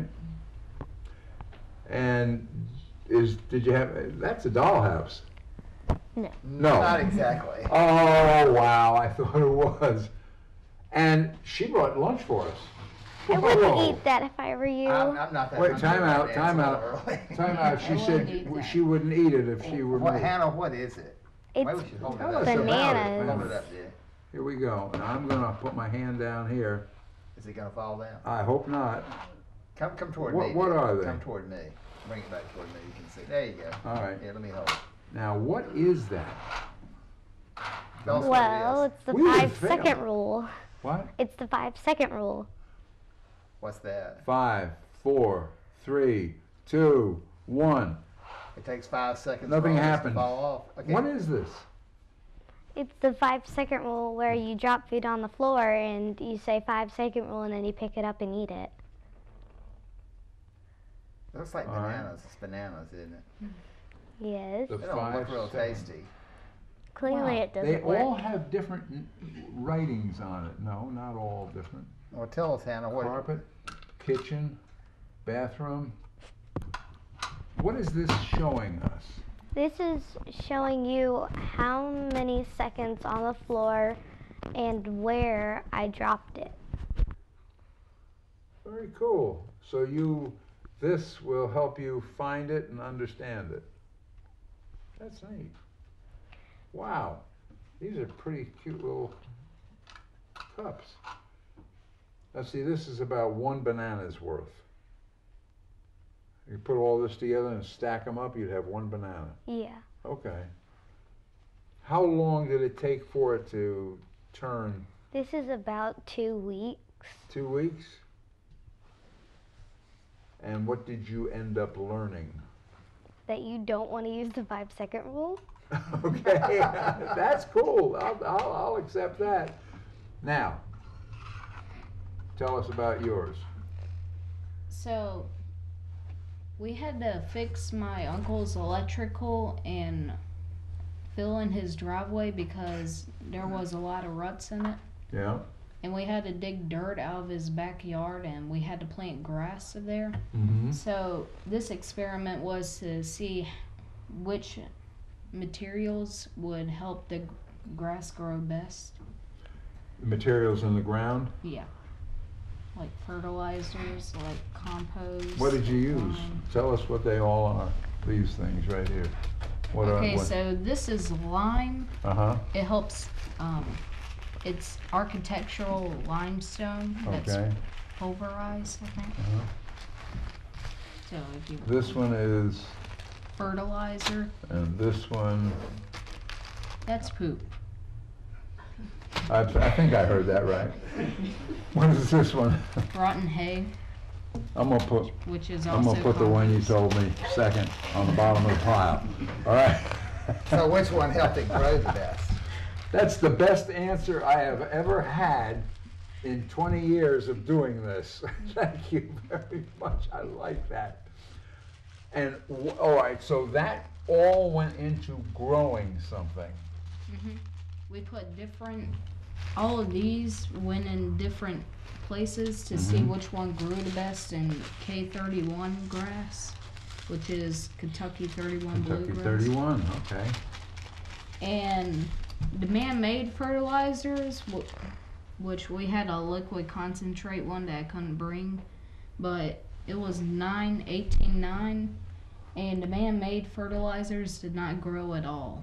[SPEAKER 2] And is did you have? That's a dollhouse.
[SPEAKER 14] No.
[SPEAKER 2] No.
[SPEAKER 3] Not exactly.
[SPEAKER 2] Oh wow! I thought it was. And she brought lunch for us.
[SPEAKER 14] I wouldn't
[SPEAKER 2] Whoa.
[SPEAKER 14] eat that if I were you.
[SPEAKER 3] I'm, I'm not that
[SPEAKER 2] Wait,
[SPEAKER 3] hungry
[SPEAKER 2] time
[SPEAKER 3] right
[SPEAKER 2] out,
[SPEAKER 3] now,
[SPEAKER 2] time
[SPEAKER 3] it's a
[SPEAKER 2] out,
[SPEAKER 3] little early.
[SPEAKER 2] time out. She
[SPEAKER 15] I
[SPEAKER 2] said
[SPEAKER 15] wouldn't eat
[SPEAKER 2] w-
[SPEAKER 15] that.
[SPEAKER 2] she wouldn't eat it if she were
[SPEAKER 3] What,
[SPEAKER 2] me.
[SPEAKER 3] Hannah, what is it?
[SPEAKER 14] It's
[SPEAKER 3] Maybe we should hold it
[SPEAKER 2] Tell
[SPEAKER 3] up.
[SPEAKER 2] us about it.
[SPEAKER 14] bananas.
[SPEAKER 3] Hold it up, dear.
[SPEAKER 2] Here we go. And I'm gonna put my hand down here.
[SPEAKER 3] Is it going to fall down?
[SPEAKER 2] I hope not.
[SPEAKER 3] Come come toward
[SPEAKER 2] What-
[SPEAKER 3] me.
[SPEAKER 2] what
[SPEAKER 3] dear.
[SPEAKER 2] are they?
[SPEAKER 3] Come toward me. Bring it back toward me. You can see. There you go.
[SPEAKER 2] All right.
[SPEAKER 3] Here, let me hold it.
[SPEAKER 2] Now, what is that?
[SPEAKER 3] Tell us what it
[SPEAKER 14] Well,
[SPEAKER 3] is.
[SPEAKER 14] it's the
[SPEAKER 2] We would
[SPEAKER 14] five
[SPEAKER 2] fail.
[SPEAKER 14] second rule.
[SPEAKER 2] What?
[SPEAKER 14] It's the five second rule.
[SPEAKER 3] What's that?
[SPEAKER 2] Five, four, three, two, one.
[SPEAKER 3] It takes five seconds
[SPEAKER 2] Nothing
[SPEAKER 3] for all this
[SPEAKER 2] happened.
[SPEAKER 3] to fall off. Okay.
[SPEAKER 2] What is this?
[SPEAKER 14] It's the five second rule where you drop food on the floor and you say five second rule and then you pick it up and eat it.
[SPEAKER 3] It looks like
[SPEAKER 2] All right.
[SPEAKER 3] bananas. It's bananas, isn't it?
[SPEAKER 14] Yes.
[SPEAKER 2] The
[SPEAKER 3] They don't
[SPEAKER 2] five
[SPEAKER 3] look real
[SPEAKER 2] seconds.
[SPEAKER 3] tasty.
[SPEAKER 14] Clearly it doesn't
[SPEAKER 2] They
[SPEAKER 14] work.
[SPEAKER 2] all have different n- writings on it. No, not all different.
[SPEAKER 3] Well, tell us, Hannah, what
[SPEAKER 2] Carpet, kitchen, bathroom. What is this showing us?
[SPEAKER 14] This is showing you how many seconds on the floor and where I dropped it.
[SPEAKER 2] Very cool. So you, this will help you find it and understand it. That's neat. Wow. These are pretty cute little cups. Now see, this is about one banana's worth. You put all this together and stack them up, you'd have one banana.
[SPEAKER 14] Yeah.
[SPEAKER 2] Okay. How long did it take for it to turn?
[SPEAKER 14] This is about two weeks.
[SPEAKER 2] Two weeks? And what did you end up learning?
[SPEAKER 14] That you don't want to use the five second rule.
[SPEAKER 2] Okay, that's cool. I'll, I'll, I'll accept that. Now, tell us about yours.
[SPEAKER 15] So, we had to fix my uncle's electrical and fill in his driveway because there was a lot of ruts in it.
[SPEAKER 2] Yeah.
[SPEAKER 15] And we had to dig dirt out of his backyard and we had to plant grass there.
[SPEAKER 2] Mm-hmm.
[SPEAKER 15] So this experiment was to see which materials would help the g- grass grow best.
[SPEAKER 2] Materials in the ground.
[SPEAKER 15] Yeah. Like fertilizers, like compost.
[SPEAKER 2] What did you use?
[SPEAKER 15] lime.
[SPEAKER 2] Tell us what they all are. These things right here. What
[SPEAKER 15] Okay,
[SPEAKER 2] are, what?
[SPEAKER 15] so this is lime.
[SPEAKER 2] Uh-huh.
[SPEAKER 15] It helps, um, it's architectural limestone that's
[SPEAKER 2] Okay.
[SPEAKER 15] pulverized, I think.
[SPEAKER 2] Uh-huh.
[SPEAKER 15] So if you
[SPEAKER 2] This one is,
[SPEAKER 15] fertilizer,
[SPEAKER 2] and this one,
[SPEAKER 15] that's poop.
[SPEAKER 2] I, I think I heard that right. What is this one?
[SPEAKER 15] Rotten hay.
[SPEAKER 2] I'm gonna put,
[SPEAKER 15] which is
[SPEAKER 2] I'm
[SPEAKER 15] also
[SPEAKER 2] gonna put the one you told me second on the bottom of the pile. All right?
[SPEAKER 3] So which one helped it grow the best?
[SPEAKER 2] That's the best answer I have ever had in twenty years of doing this. Thank you very much. I like that. And, w- all right, so that all went into growing something.
[SPEAKER 15] hmm We put different, all of these went in different places to see
[SPEAKER 2] Mhm.
[SPEAKER 15] which one grew the best in K thirty-one grass, which is Kentucky thirty-one
[SPEAKER 2] Kentucky
[SPEAKER 15] bluegrass.
[SPEAKER 2] thirty-one, okay.
[SPEAKER 15] And the man-made fertilizers, wh- which we had a liquid concentrate one that I couldn't bring, but it was nine, eighteen, nine, and the man-made fertilizers did not grow at all.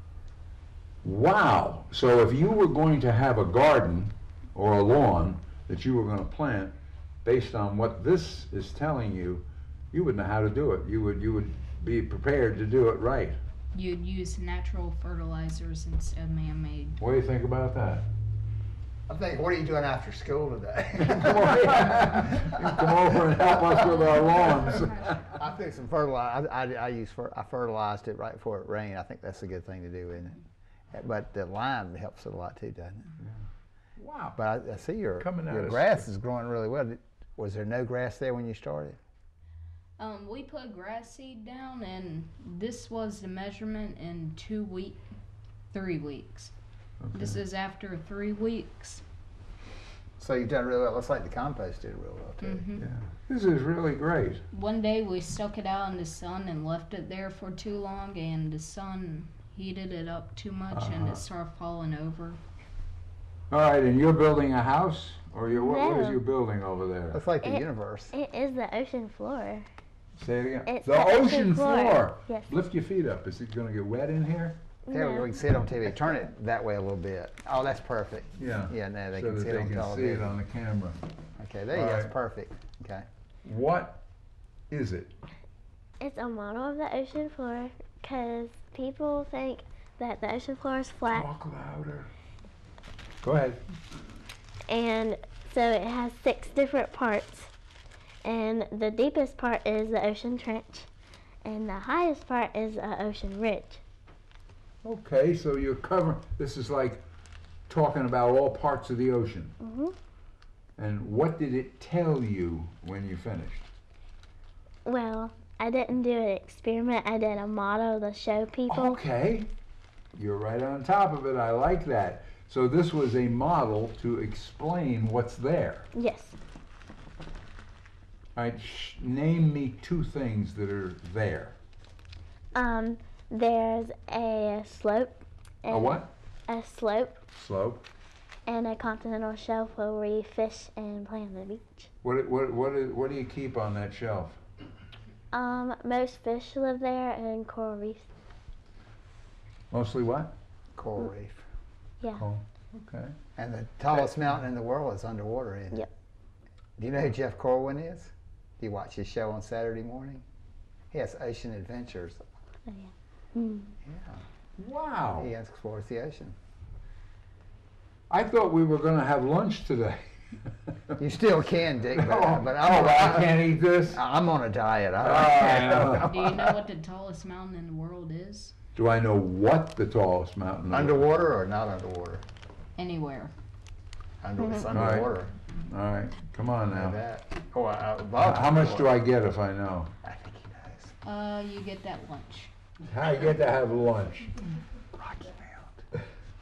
[SPEAKER 2] Wow. So if you were going to have a garden or a lawn that you were going to plant, based on what this is telling you, you would know how to do it. You would you would be prepared to do it right.
[SPEAKER 15] You'd use natural fertilizers instead of man-made.
[SPEAKER 2] What do you think about that?
[SPEAKER 3] I think, what are you doing after school today?
[SPEAKER 2] Come on, you come over and help us with our lawns.
[SPEAKER 3] I think some fertilizer. I, I, I use fer, I fertilized it right before it rained. I think that's a good thing to do, isn't it? But the lime helps it a lot too, doesn't it?
[SPEAKER 2] Wow.
[SPEAKER 3] But I, I see your
[SPEAKER 2] Coming at
[SPEAKER 3] your
[SPEAKER 2] us.
[SPEAKER 3] grass is growing really well. Did- Was there no grass there when you started?
[SPEAKER 15] Um, we put grass seed down, and this was the measurement in two week, three weeks. This is after three weeks.
[SPEAKER 3] So you've done really well. Looks like the compost did real well too.
[SPEAKER 15] Mhm.
[SPEAKER 2] Yeah. This is really great.
[SPEAKER 15] One day we stuck it out in the sun and left it there for too long, and the sun heated it up too much, and
[SPEAKER 2] Uh-huh.
[SPEAKER 15] it started falling over.
[SPEAKER 2] All right, and you're building a house, or you're, what, what is
[SPEAKER 14] No.
[SPEAKER 2] you building over there?
[SPEAKER 3] Looks like the
[SPEAKER 14] It-
[SPEAKER 3] universe.
[SPEAKER 14] It is the ocean floor.
[SPEAKER 2] Say it again.
[SPEAKER 14] It's
[SPEAKER 2] the,
[SPEAKER 14] the
[SPEAKER 2] ocean,
[SPEAKER 14] ocean
[SPEAKER 2] floor.
[SPEAKER 14] floor. Yes.
[SPEAKER 2] Lift your feet up. Is it going to get wet in here?
[SPEAKER 3] Yeah, we can see it on T V. Turn it that way a little bit. Oh, that's perfect.
[SPEAKER 2] Yeah.
[SPEAKER 3] Yeah, now they
[SPEAKER 2] so
[SPEAKER 3] can
[SPEAKER 2] that
[SPEAKER 3] see it
[SPEAKER 2] they
[SPEAKER 3] on
[SPEAKER 2] can see
[SPEAKER 3] television.
[SPEAKER 2] it on the camera.
[SPEAKER 3] Okay, there you
[SPEAKER 2] All
[SPEAKER 3] go.
[SPEAKER 2] right.
[SPEAKER 3] That's perfect. Okay.
[SPEAKER 2] What is it?
[SPEAKER 14] It's a model of the ocean floor because people think that the ocean floor is flat.
[SPEAKER 2] Talk louder. Go ahead.
[SPEAKER 14] And so it has six different parts. And the deepest part is the ocean trench. And the highest part is the ocean ridge.
[SPEAKER 2] Okay, so you're covering. This is like talking about all parts of the ocean.
[SPEAKER 14] hmm
[SPEAKER 2] And what did it tell you when you finished?
[SPEAKER 14] Well, I didn't do an experiment. I did a model to show people.
[SPEAKER 2] Okay. You're right on top of it. I like that. So this was a model to explain what's there.
[SPEAKER 14] Yes.
[SPEAKER 2] All right, sh- name me two things that are there.
[SPEAKER 14] Um, there's a slope.
[SPEAKER 2] A
[SPEAKER 14] and
[SPEAKER 2] what?
[SPEAKER 14] A slope
[SPEAKER 2] Slope.
[SPEAKER 14] and a continental shelf where we fish and play on the beach.
[SPEAKER 2] What what what is, what do you keep on that shelf?
[SPEAKER 14] Um, most fish live there and coral reefs.
[SPEAKER 2] Mostly what?
[SPEAKER 3] Coral reef.
[SPEAKER 14] Yeah.
[SPEAKER 2] Oh, okay.
[SPEAKER 3] And the tallest mountain in the world is underwater, isn't it?
[SPEAKER 14] Yep.
[SPEAKER 3] Do you know who Jeff Corwin is? Do you watch his show on Saturday morning? He has Ocean Adventures.
[SPEAKER 14] Oh, yeah. Mm.
[SPEAKER 3] Yeah.
[SPEAKER 2] Wow.
[SPEAKER 3] He explores the ocean.
[SPEAKER 2] I thought we were going to have lunch today.
[SPEAKER 3] You still can, Dick, but,
[SPEAKER 2] Oh,
[SPEAKER 3] but
[SPEAKER 2] oh,
[SPEAKER 3] I'm,
[SPEAKER 2] I can't eat this?
[SPEAKER 3] I'm on a diet.
[SPEAKER 2] Oh,
[SPEAKER 3] I,
[SPEAKER 2] I know.
[SPEAKER 15] Do you know what the tallest mountain in the world is?
[SPEAKER 2] Do I know what the tallest mountain is?
[SPEAKER 3] Underwater or not underwater?
[SPEAKER 15] Anywhere.
[SPEAKER 3] Under, it's
[SPEAKER 2] All right.
[SPEAKER 3] underwater.
[SPEAKER 2] All right, come on
[SPEAKER 3] Know
[SPEAKER 2] now.
[SPEAKER 3] that. Oh, I, I,
[SPEAKER 2] How,
[SPEAKER 3] above
[SPEAKER 2] how much do I
[SPEAKER 3] underwater.
[SPEAKER 2] get if I know?
[SPEAKER 3] I think he knows.
[SPEAKER 15] Uh, you get that lunch.
[SPEAKER 2] I get to have lunch.
[SPEAKER 3] Rocky Mount.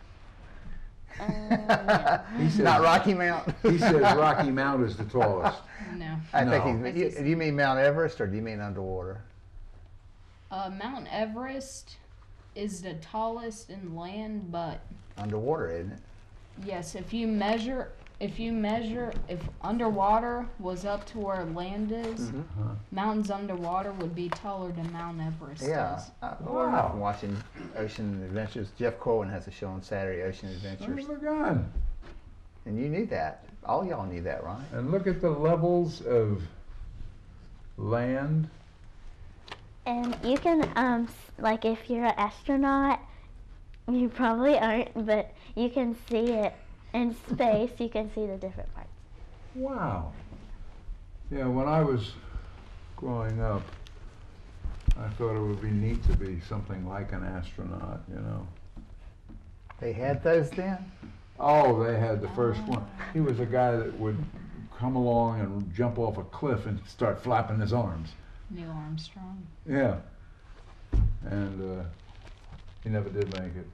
[SPEAKER 14] Uh,
[SPEAKER 2] He says,
[SPEAKER 3] Not Rocky Mount.
[SPEAKER 2] He says Rocky Mount is the tallest.
[SPEAKER 15] No.
[SPEAKER 3] I
[SPEAKER 2] No.
[SPEAKER 3] think he's, you, do you mean Mount Everest or do you mean underwater?
[SPEAKER 15] Uh, Mount Everest is the tallest in land, but
[SPEAKER 3] Underwater, isn't it?
[SPEAKER 15] yes, if you measure, if you measure, if underwater was up to where land is, mountains underwater would be taller than Mount Everest
[SPEAKER 3] Yeah.
[SPEAKER 15] is.
[SPEAKER 3] I learned that from watching Ocean Adventures. Jeff Corwin has a show on Saturday, Ocean Adventures.
[SPEAKER 2] Son of a gun.
[SPEAKER 3] And you knew that. All y'all knew that, right?
[SPEAKER 2] And look at the levels of land.
[SPEAKER 14] and you can, um, s- like if you're an astronaut, you probably aren't, but you can see it in space. You can see the different parts.
[SPEAKER 2] Wow. Yeah, when I was growing up, I thought it would be neat to be something like an astronaut, you know.
[SPEAKER 3] They had those then?
[SPEAKER 2] Oh, they had the first one. He was a guy that would come along and jump off a cliff and start flapping his arms.
[SPEAKER 15] Neil Armstrong.
[SPEAKER 2] Yeah. And uh, he never did make it.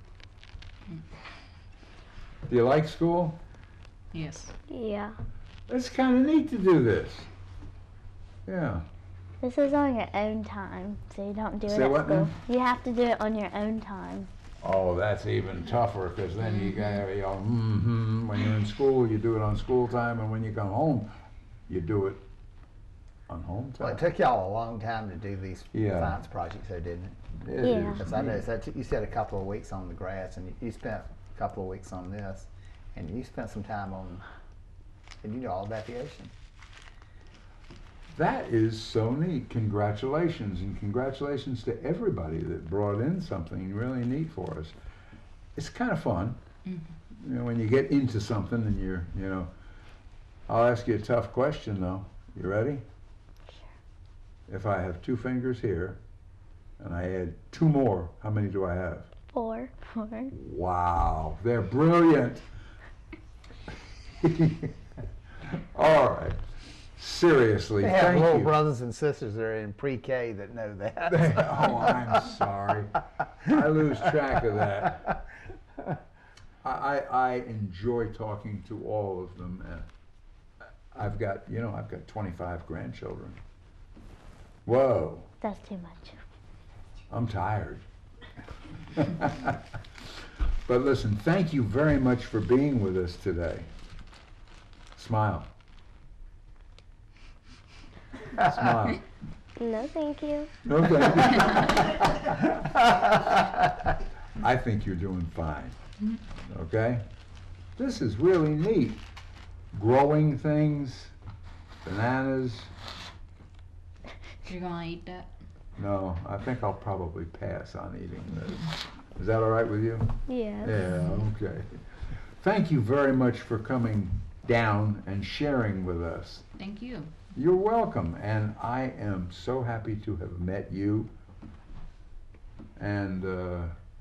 [SPEAKER 2] Do you like school?
[SPEAKER 15] Yes.
[SPEAKER 13] Yeah.
[SPEAKER 2] It's kind of neat to do this. Yeah.
[SPEAKER 14] This is on your own time, so you don't do it
[SPEAKER 2] Say
[SPEAKER 14] at
[SPEAKER 2] what
[SPEAKER 14] school.
[SPEAKER 2] now?
[SPEAKER 14] You have to do it on your own time.
[SPEAKER 2] Oh, that's even tougher, because then you got, you know, mm-hmm. When you're in school, you do it on school time, and when you come home, you do it on home time.
[SPEAKER 3] Well, it took y'all a long time to do these
[SPEAKER 2] Yeah.
[SPEAKER 3] science projects, though, didn't it?
[SPEAKER 2] It Yeah. is
[SPEAKER 3] Because I
[SPEAKER 2] neat.
[SPEAKER 3] noticed that you said a couple of weeks on the grass, and you, you spent a couple of weeks on this, and you spent some time on, and you know all about the ocean.
[SPEAKER 2] That is so neat. Congratulations, and congratulations to everybody that brought in something really neat for us. It's kind of fun,
[SPEAKER 15] Mm-hmm.
[SPEAKER 2] you know, when you get into something and you're, you know. I'll ask you a tough question though. You ready? Sure. If I have two fingers here, and I add two more, how many do I have?
[SPEAKER 14] Four. Four.
[SPEAKER 2] Wow, they're brilliant. All right. Seriously,
[SPEAKER 3] They have
[SPEAKER 2] thank
[SPEAKER 3] little
[SPEAKER 2] you.
[SPEAKER 3] brothers and sisters that are in pre-K that know that.
[SPEAKER 2] Oh, I'm sorry. I lose track of that. I, I, I enjoy talking to all of them. And I've got, you know, I've got twenty-five grandchildren. Whoa,
[SPEAKER 14] That's too much.
[SPEAKER 2] I'm tired. But listen, thank you very much for being with us today. Smile. Smile.
[SPEAKER 14] No, thank you.
[SPEAKER 2] No, thank you. I think you're doing fine. Okay? This is really neat. Growing things, bananas.
[SPEAKER 15] You're gonna eat that?
[SPEAKER 2] No, I think I'll probably pass on eating this. Is that all right with you?
[SPEAKER 14] Yes.
[SPEAKER 2] Yeah, okay. Thank you very much for coming down and sharing with us.
[SPEAKER 15] Thank you.
[SPEAKER 2] You're welcome, and I am so happy to have met you. And uh,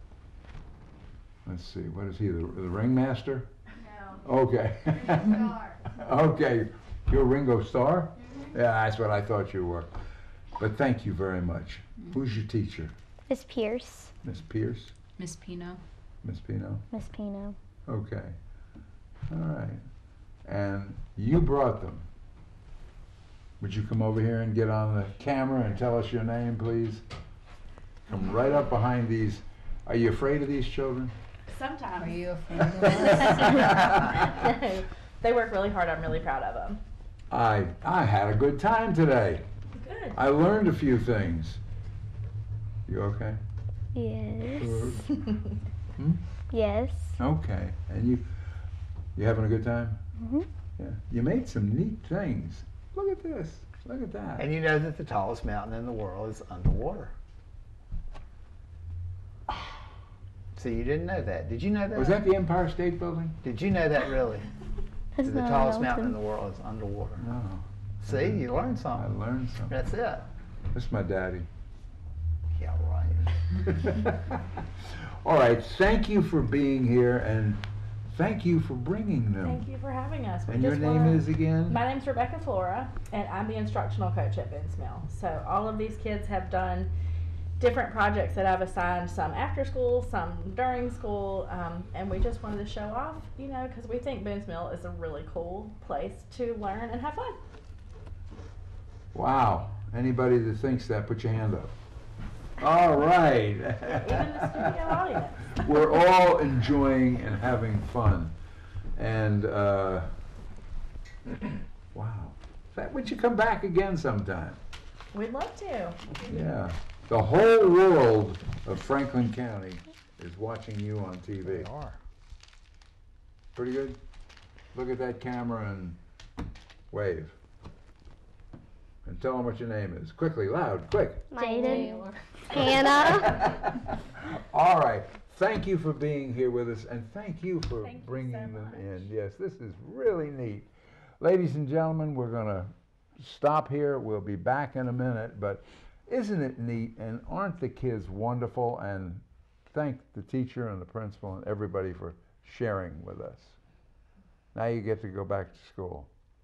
[SPEAKER 2] let's see, what is he, the, the ringmaster? No. Okay. Okay, you're Ringo Starr? Mm-hmm. Yeah, that's what I thought you were. But thank you very much. Who's your teacher?
[SPEAKER 14] Miss Pierce.
[SPEAKER 2] Miss Pierce?
[SPEAKER 15] Miss Pino.
[SPEAKER 2] Miss Pino?
[SPEAKER 14] Miss Pino.
[SPEAKER 2] Okay. All right. And you brought them. Would you come over here and get on the camera and tell us your name, please? Come right up behind these. Are you afraid of these children?
[SPEAKER 16] Sometimes.
[SPEAKER 15] Are you afraid of us?
[SPEAKER 16] No. They work really hard. I'm really proud of them.
[SPEAKER 2] I I had a good time today.
[SPEAKER 16] Good.
[SPEAKER 2] I learned a few things. You okay?
[SPEAKER 14] Yes.
[SPEAKER 2] Hmm?
[SPEAKER 14] Yes.
[SPEAKER 2] Okay. And you you having a good time?
[SPEAKER 14] Mm-hmm.
[SPEAKER 2] Yeah. You made some neat things. Look at this. Look at that.
[SPEAKER 3] And you know that the tallest mountain in the world is underwater. So you didn't know that. Did you know that?
[SPEAKER 2] Was that the Empire State Building?
[SPEAKER 3] Did you know that really?
[SPEAKER 14] That's
[SPEAKER 3] the
[SPEAKER 14] not
[SPEAKER 3] tallest
[SPEAKER 14] a
[SPEAKER 3] mountain in
[SPEAKER 14] mountain.
[SPEAKER 3] the world is underwater.
[SPEAKER 2] No.
[SPEAKER 3] See, you learned
[SPEAKER 2] I
[SPEAKER 3] something.
[SPEAKER 2] learned something.
[SPEAKER 3] That's it.
[SPEAKER 2] This is my daddy.
[SPEAKER 3] Yeah, right.
[SPEAKER 2] All right. Thank you for being here, and thank you for bringing them.
[SPEAKER 16] Thank you for having us. We
[SPEAKER 2] And your
[SPEAKER 16] just
[SPEAKER 2] name
[SPEAKER 16] wanna-
[SPEAKER 2] is again?
[SPEAKER 16] My name's Rebecca Flora, and I'm the instructional coach at Ben's Mill. So all of these kids have done different projects that I've assigned, some after school, some during school, um, and we just wanted to show off, you know, because we think Ben's Mill is a really cool place to learn and have fun.
[SPEAKER 2] Wow. Anybody that thinks that, put your hand up. All right.
[SPEAKER 16] Even the studio audience.
[SPEAKER 2] We're all enjoying and having fun. And, uh, wow. That, would you come back again sometime?
[SPEAKER 16] We'd love to.
[SPEAKER 2] Yeah. The whole world of Franklin County is watching you on T V.
[SPEAKER 3] They are.
[SPEAKER 2] Pretty good? Look at that camera and wave. And tell them what your name is. Quickly, loud, quick.
[SPEAKER 14] Jaden. Hannah.
[SPEAKER 2] All right. Thank you for being here with us, and thank you for
[SPEAKER 16] Thank you
[SPEAKER 2] bringing
[SPEAKER 16] so
[SPEAKER 2] them
[SPEAKER 16] much.
[SPEAKER 2] in. Yes, this is really neat. Ladies and gentlemen, we're going to stop here. We'll be back in a minute, but isn't it neat, and aren't the kids wonderful? And thank the teacher and the principal and everybody for sharing with us. Now you get to go back to school.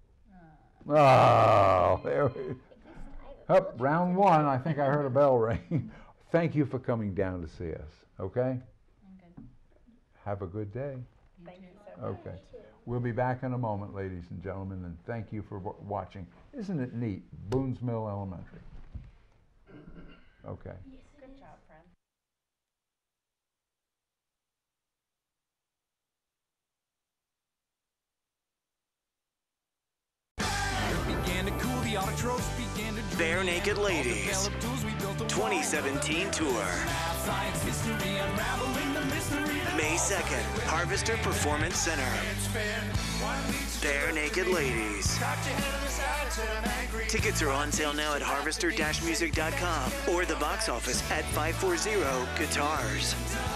[SPEAKER 2] Oh, there we Up, round one, I think I heard a bell ring. Thank you for coming down to see us, okay? Have a good day.
[SPEAKER 16] Thank you so much.
[SPEAKER 2] Okay. We'll be back in a moment, ladies and gentlemen, and thank you for w- watching. Isn't it neat? Boones Mill Elementary. Okay.
[SPEAKER 16] Good job, friend.
[SPEAKER 4] Bare Naked Ladies twenty seventeen Tour. May second, Harvester Performance Center. Bare Naked Ladies. Tickets are on sale now at harvester dash music dot com or the box office at five forty Guitars.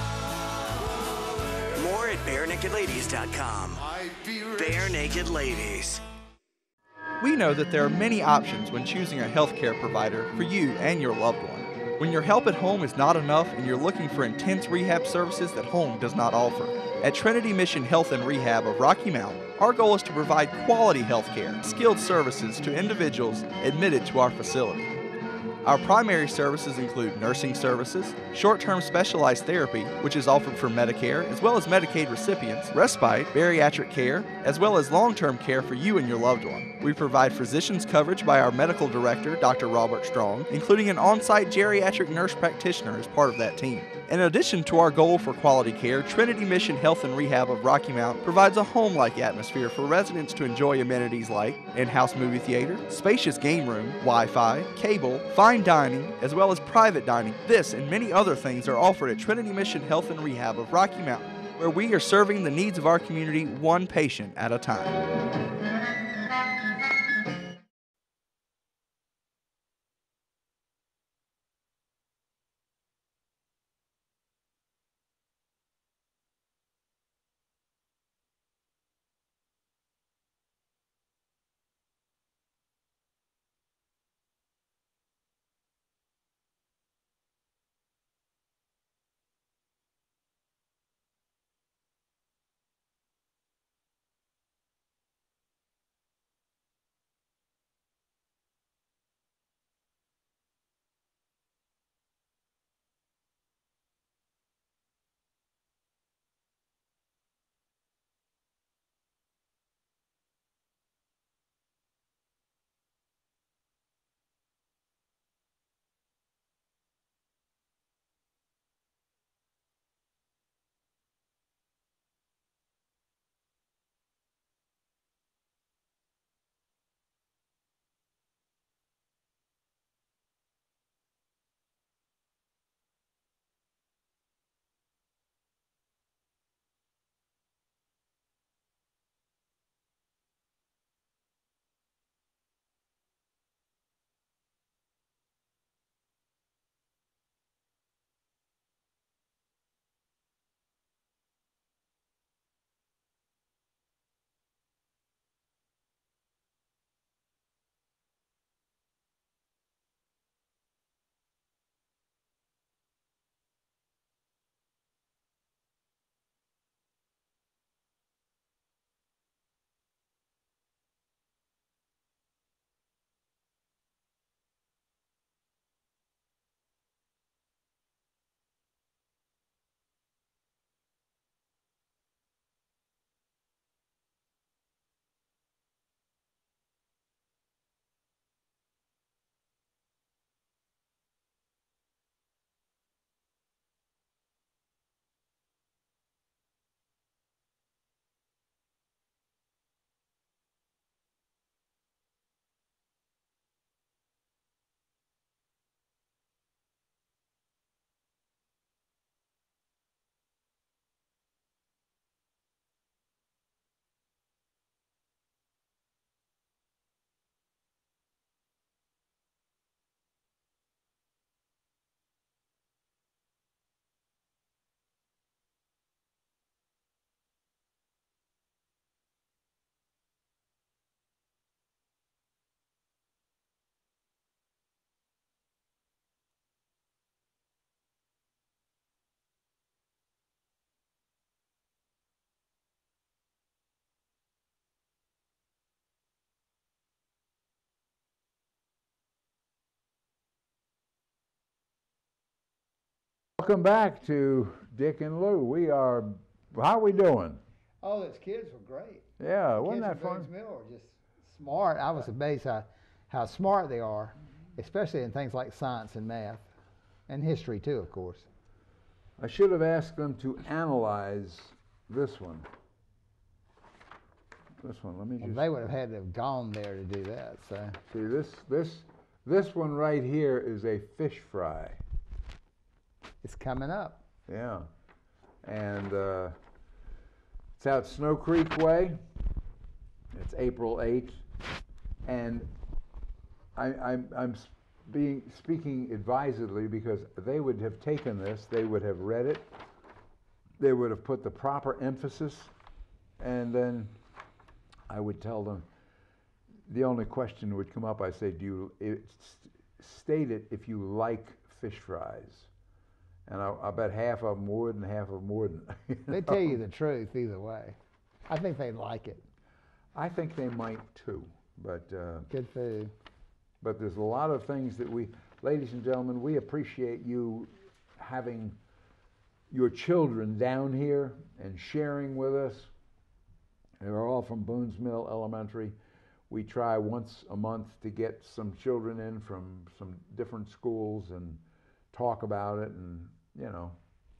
[SPEAKER 4] More at bare naked ladies dot com. Bare Naked Ladies.
[SPEAKER 5] We know that there are many options when choosing a healthcare provider for you and your loved one. When your help at home is not enough and you're looking for intense rehab services that home does not offer. At Trinity Mission Health and Rehab of Rocky Mount, our goal is to provide quality health care, skilled services to individuals admitted to our facility. Our primary services include nursing services, short-term specialized therapy, which is offered for Medicare as well as Medicaid recipients, respite, bariatric care, as well as long-term care for you and your loved one. We provide physicians coverage by our medical director, Doctor Robert Strong, including an on-site geriatric nurse practitioner as part of that team. In addition to our goal for quality care, Trinity Mission Health and Rehab of Rocky Mount provides a home-like atmosphere for residents to enjoy amenities like in-house movie theater, spacious game room, Wi-Fi, cable, fine dining, as well as private dining. This and many other things are offered at Trinity Mission Health and Rehab of Rocky Mount, where we are serving the needs of our community one patient at a time.
[SPEAKER 2] welcome back to Dick and Lou. We are, how are we doing?
[SPEAKER 3] Oh, those kids were great.
[SPEAKER 2] Yeah,
[SPEAKER 3] The
[SPEAKER 2] wasn't
[SPEAKER 3] kids
[SPEAKER 2] that
[SPEAKER 3] from
[SPEAKER 2] fun?
[SPEAKER 3] Boones Mill are just smart. I was amazed how, how smart they are, especially in things like science and math, and history too, of course.
[SPEAKER 2] I should have asked them to analyze this one. This one, let me
[SPEAKER 3] Well,
[SPEAKER 2] just...
[SPEAKER 3] they would have had to have gone there to do that. So
[SPEAKER 2] See, this, this, this one right here is a fish fry.
[SPEAKER 3] it's coming up.
[SPEAKER 2] Yeah. And uh, it's out Snow Creek Way. It's April eighth. And I, I'm, I'm being, speaking advisedly because they would have taken this, they would have read it, they would have put the proper emphasis, and then I would tell them, the only question would come up, I say, do you, it, state it if you like fish fries. And I, I bet half of them would and half of them wouldn't. you
[SPEAKER 3] They
[SPEAKER 2] know?
[SPEAKER 3] tell you the truth either way. I think they'd like it.
[SPEAKER 2] I think they might too, but uh,
[SPEAKER 3] Good food.
[SPEAKER 2] but there's a lot of things that we, ladies and gentlemen, we appreciate you having your children down here and sharing with us. They're all from Boones Mill Elementary. We try once a month to get some children in from some different schools and talk about it, and you know.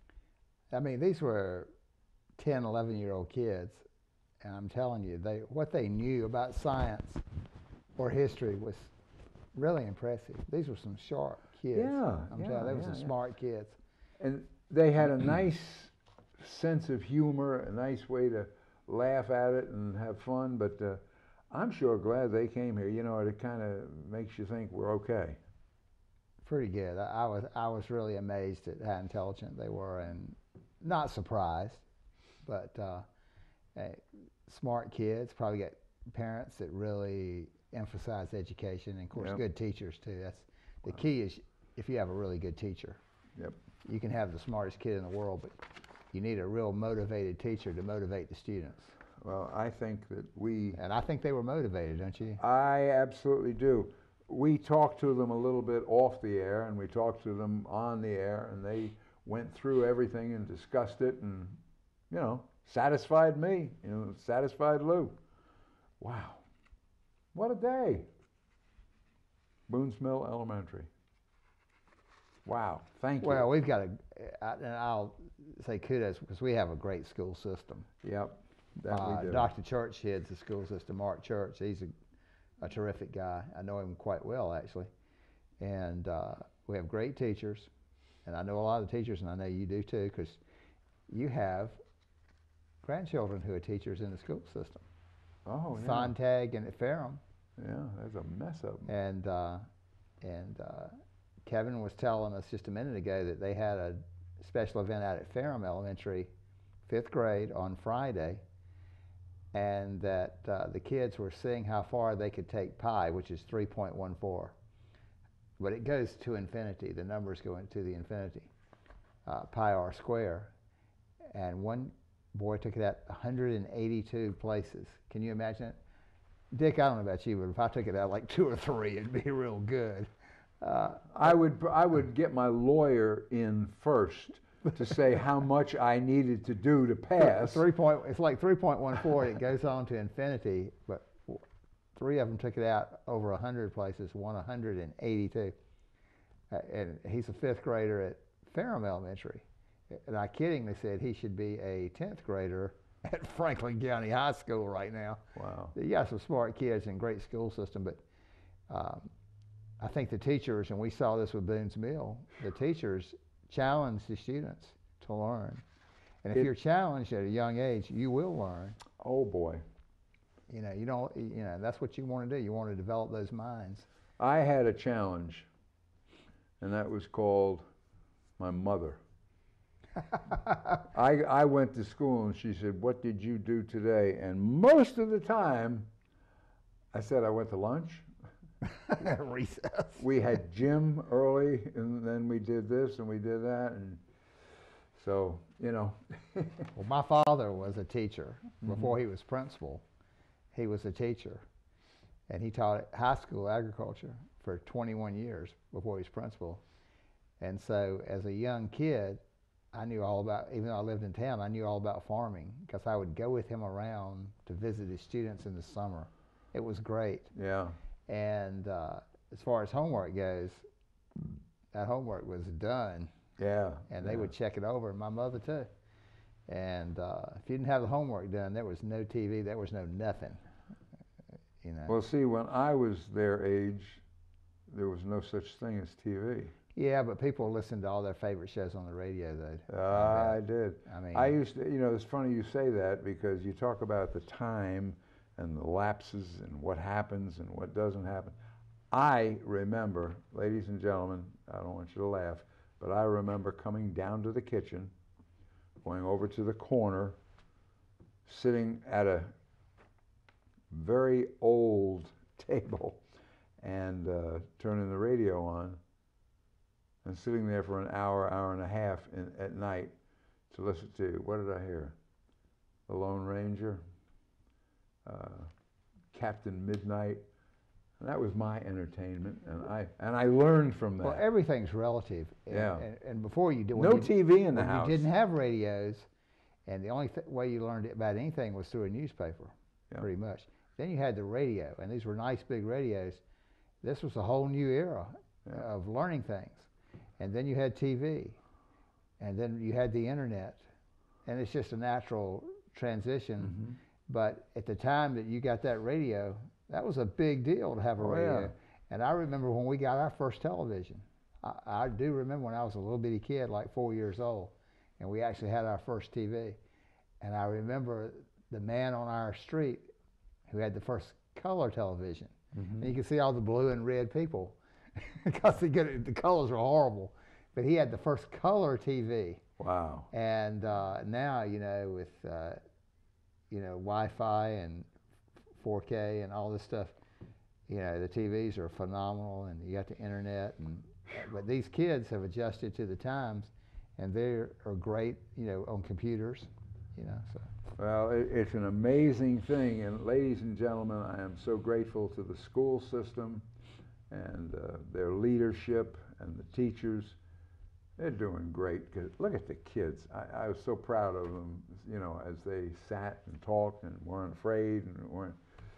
[SPEAKER 3] I mean, these were ten, eleven year old kids, and I'm telling you, they what they knew about science or history was really impressive. These were some sharp kids.
[SPEAKER 2] Yeah,
[SPEAKER 3] I'm
[SPEAKER 2] yeah,
[SPEAKER 3] telling you, they were
[SPEAKER 2] yeah,
[SPEAKER 3] some
[SPEAKER 2] yeah.
[SPEAKER 3] smart kids.
[SPEAKER 2] And they had a nice sense of humor, a nice way to laugh at it and have fun, but uh, I'm sure glad they came here. You know, it kind of makes you think we're okay.
[SPEAKER 3] Pretty good. I, I was I was really amazed at how intelligent they were, and not surprised, but uh, eh, smart kids. Probably got parents that really emphasize education, and of course,
[SPEAKER 2] Yep.
[SPEAKER 3] good teachers too. That's the key. Is if you have a really good teacher.
[SPEAKER 2] Yep.
[SPEAKER 3] You can have the smartest kid in the world, but you need a real motivated teacher to motivate the students.
[SPEAKER 2] Well, I think that we...
[SPEAKER 3] And I think they were motivated, don't you?
[SPEAKER 2] I absolutely do. We talked to them a little bit off the air, and we talked to them on the air, and they went through everything and discussed it, and, you know, satisfied me, you know, satisfied Lou. Wow. What a day. Boones Mill Elementary. Wow. Thank you.
[SPEAKER 3] Well, we've got a, I- and I'll say kudos because we have a great school system.
[SPEAKER 2] Yep, that
[SPEAKER 3] Uh,
[SPEAKER 2] we do.
[SPEAKER 3] Doctor Church heads the school system, Mark Church. He's a, a terrific guy. I know him quite well, actually. And uh, we have great teachers. And I know a lot of the teachers, and I know you do too, because you have grandchildren who are teachers in the school system.
[SPEAKER 2] Oh, yeah.
[SPEAKER 3] Sontag and at Ferrum.
[SPEAKER 2] Yeah, there's a mess of them.
[SPEAKER 3] And, uh, and uh, Kevin was telling us just a minute ago that they had a special event out at Ferrum Elementary, fifth grade, on Friday, and that uh, the kids were seeing how far they could take pi, which is three point one four. But it goes to infinity. The numbers go into the infinity, uh, pi r square. And one boy took it out one hundred eighty-two places. Can you imagine it? Dick, I don't know about you, but if I took it out like two or three, it'd be real good. Uh,
[SPEAKER 2] I would I would get my lawyer in first to say how much I needed to do to pass.
[SPEAKER 3] Three point, it's like three point one four. It goes on to infinity, but three of them took it out over a hundred places. One one hundred eighty-two, uh, and he's a fifth grader at Ferrum Elementary. And I kiddingly said he should be a tenth grader at Franklin County High School right now.
[SPEAKER 2] Wow.
[SPEAKER 3] You got some smart kids and great school system, but um, I think the teachers, and we saw this with Boones Mill, the teachers challenge the students to learn. And if
[SPEAKER 2] It-
[SPEAKER 3] you're challenged at a young age, you will learn.
[SPEAKER 2] Oh boy.
[SPEAKER 3] You know, you don't, you know, that's what you want to do. You want to develop those minds.
[SPEAKER 2] I had a challenge, and that was called my mother. I, I went to school and she said, "What did you do today?" And most of the time, I said, "I went to lunch."
[SPEAKER 3] Recess.
[SPEAKER 2] We had gym early, and then we did this and we did that, and so, you know.
[SPEAKER 3] Well, my father was a teacher. Before he was principal, he was a teacher. And he taught high school agriculture for twenty-one years before he was principal. And so as a young kid, I knew all about, even though I lived in town, I knew all about farming because I would go with him around to visit his students in the summer. It was great.
[SPEAKER 2] Yeah.
[SPEAKER 3] And uh, as far as homework goes, that homework was done.
[SPEAKER 2] Yeah.
[SPEAKER 3] And they
[SPEAKER 2] yeah.
[SPEAKER 3] would check it over, and my mother too. And uh, if you didn't have the homework done, there was no T V, there was no nothing. You know.
[SPEAKER 2] Well, see, when I was their age, there was no such thing as T V.
[SPEAKER 3] Yeah, but people listened to all their favorite shows on the radio, though.
[SPEAKER 2] Uh, I did.
[SPEAKER 3] I mean,
[SPEAKER 2] I used to, you know, it's funny you say that because you talk about the time and the lapses and what happens and what doesn't happen. I remember, ladies and gentlemen, I don't want you to laugh, but I remember coming down to the kitchen, going over to the corner, sitting at a very old table and uh, turning the radio on and sitting there for an hour, hour and a half in, at night to listen to, what did I hear? The Lone Ranger, uh, Captain Midnight. And that was my entertainment, and I and I learned from that.
[SPEAKER 3] Well, everything's relative. And,
[SPEAKER 2] Yeah.
[SPEAKER 3] And, and before you did,
[SPEAKER 2] No T V in the
[SPEAKER 3] when
[SPEAKER 2] house.
[SPEAKER 3] You didn't have radios, and the only th way you learned about anything was through a newspaper,
[SPEAKER 2] Yeah.
[SPEAKER 3] pretty much. Then you had the radio, and these were nice big radios. This was a whole new era
[SPEAKER 2] Yeah.
[SPEAKER 3] of learning things. And then you had T V, and then you had the internet, and it's just a natural transition.
[SPEAKER 2] Mm-hmm.
[SPEAKER 3] But at the time that you got that radio, that was a big deal to have a
[SPEAKER 2] Oh,
[SPEAKER 3] radio.
[SPEAKER 2] yeah.
[SPEAKER 3] And I remember when we got our first television. I, I do remember when I was a little bitty kid, like four years old, and we actually had our first T V. And I remember the man on our street who had the first color television.
[SPEAKER 2] Mm-hmm.
[SPEAKER 3] And you could see all the blue and red people because the, the colors were horrible. But he had the first color T V.
[SPEAKER 2] Wow.
[SPEAKER 3] And uh, now, you know, with uh, you know, Wi-Fi and four K and all this stuff, you know, the T Vs are phenomenal, and you got the internet. And but these kids have adjusted to the times, and they are great, you know, on computers, you know. So.
[SPEAKER 2] Well, it, it's an amazing thing, and ladies and gentlemen, I am so grateful to the school system and uh, their leadership and the teachers. They're doing great. 'Cause look at the kids. I, I was so proud of them, you know, as they sat and talked and weren't afraid and weren't.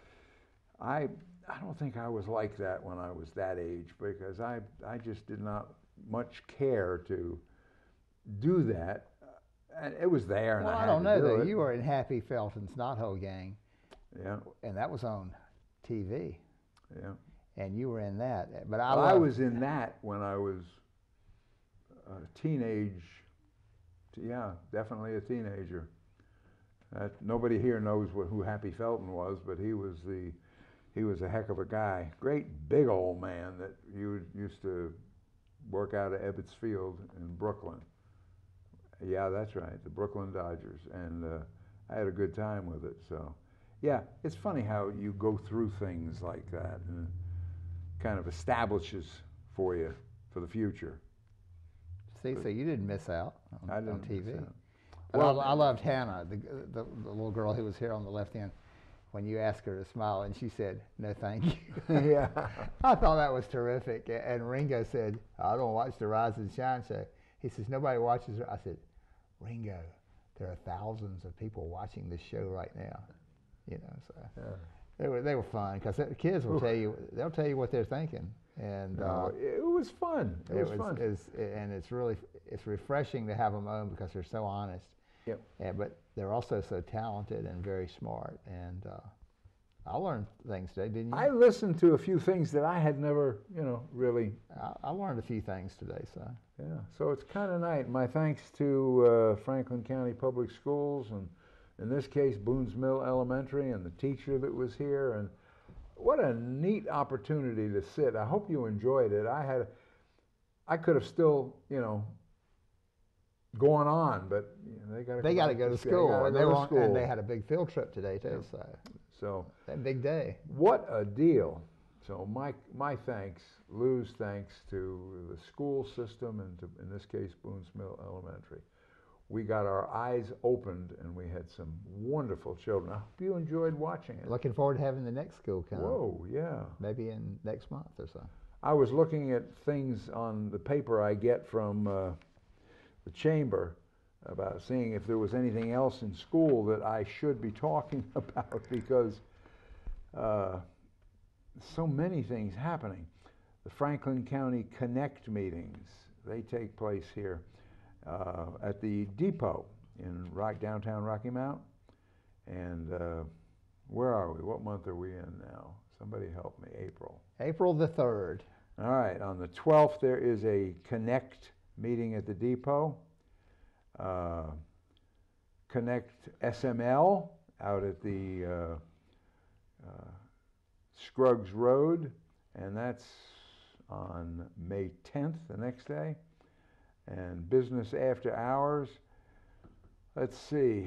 [SPEAKER 2] I I don't think I was like that when I was that age, because I I just did not much care to do that. And it was there, and
[SPEAKER 3] Well,
[SPEAKER 2] I
[SPEAKER 3] I,
[SPEAKER 2] had
[SPEAKER 3] don't
[SPEAKER 2] to
[SPEAKER 3] know
[SPEAKER 2] do
[SPEAKER 3] though.
[SPEAKER 2] it.
[SPEAKER 3] You were in Happy Felton's Knothole Gang.
[SPEAKER 2] Yeah.
[SPEAKER 3] And that was on T V.
[SPEAKER 2] Yeah.
[SPEAKER 3] And you were in that. But I,
[SPEAKER 2] Well, I
[SPEAKER 3] loved-
[SPEAKER 2] was in that when I was a teenage. Yeah, definitely a teenager. Uh, nobody here knows what, who Happy Felton was, but he was the he was a heck of a guy. Great big old man that you used to work out of Ebbets Field in Brooklyn. Yeah, that's right, the Brooklyn Dodgers, and uh, I had a good time with it. So, yeah, it's funny how you go through things like that, and it kind of establishes for you for the future.
[SPEAKER 3] See, so you didn't miss out on,
[SPEAKER 2] I didn't
[SPEAKER 3] on T V.
[SPEAKER 2] miss out.
[SPEAKER 3] But
[SPEAKER 2] Well,
[SPEAKER 3] I, I loved Hannah, the, the, the little girl who was here on the left end, when you asked her to smile, and she said, "No, thank you."
[SPEAKER 2] Yeah.
[SPEAKER 3] I thought that was terrific. A- And Ringo said, "I don't watch the Rise and Shine show." He says, "Nobody watches it." I said, "Ringo, there are thousands of people watching this show right now." You know, so
[SPEAKER 2] Yeah.
[SPEAKER 3] they were they were fun because the kids will tell you they'll tell you what they're thinking, and
[SPEAKER 2] No,
[SPEAKER 3] uh,
[SPEAKER 2] it was fun. It, was, fun.
[SPEAKER 3] It's, and it's really it's refreshing to have them on because they're so honest.
[SPEAKER 2] Yep.
[SPEAKER 3] Yeah, but they're also so talented and very smart. And uh, I learned things today, didn't you?
[SPEAKER 2] I listened to a few things that I had never, you know, really.
[SPEAKER 3] I, I learned a few things today, so.
[SPEAKER 2] Yeah, so it's kind of nice. My thanks to uh, Franklin County Public Schools, and in this case, Boones Mill Elementary, and the teacher that was here. And what a neat opportunity to sit. I hope you enjoyed it. I had, I could have still, you know, going on, but you know, they got to.
[SPEAKER 3] They got to go to school, and they
[SPEAKER 2] go
[SPEAKER 3] were
[SPEAKER 2] to
[SPEAKER 3] on,
[SPEAKER 2] school.
[SPEAKER 3] and they had a big field trip today too. So.
[SPEAKER 2] So.
[SPEAKER 3] That big day.
[SPEAKER 2] What a deal. So my my thanks, Lou's thanks to the school system, and to, in this case, Boones Mill Elementary. We got our eyes opened, and we had some wonderful children. I hope you enjoyed watching it.
[SPEAKER 3] Looking forward to having the next school come.
[SPEAKER 2] Whoa, yeah.
[SPEAKER 3] Maybe in next month or so.
[SPEAKER 2] I was looking at things on the paper I get from uh, the chamber about seeing if there was anything else in school that I should be talking about, because uh, so many things happening. The Franklin County Connect meetings, they take place here uh, at the depot in Rock, downtown Rocky Mount. And uh, where are we? What month are we in now? Somebody help me. April.
[SPEAKER 3] April the third.
[SPEAKER 2] All right. On the twelfth, there is a Connect meeting at the depot. Uh, Connect S M L out at the uh, uh, Scruggs Road, and that's on May tenth, the next day. And Business After Hours, let's see,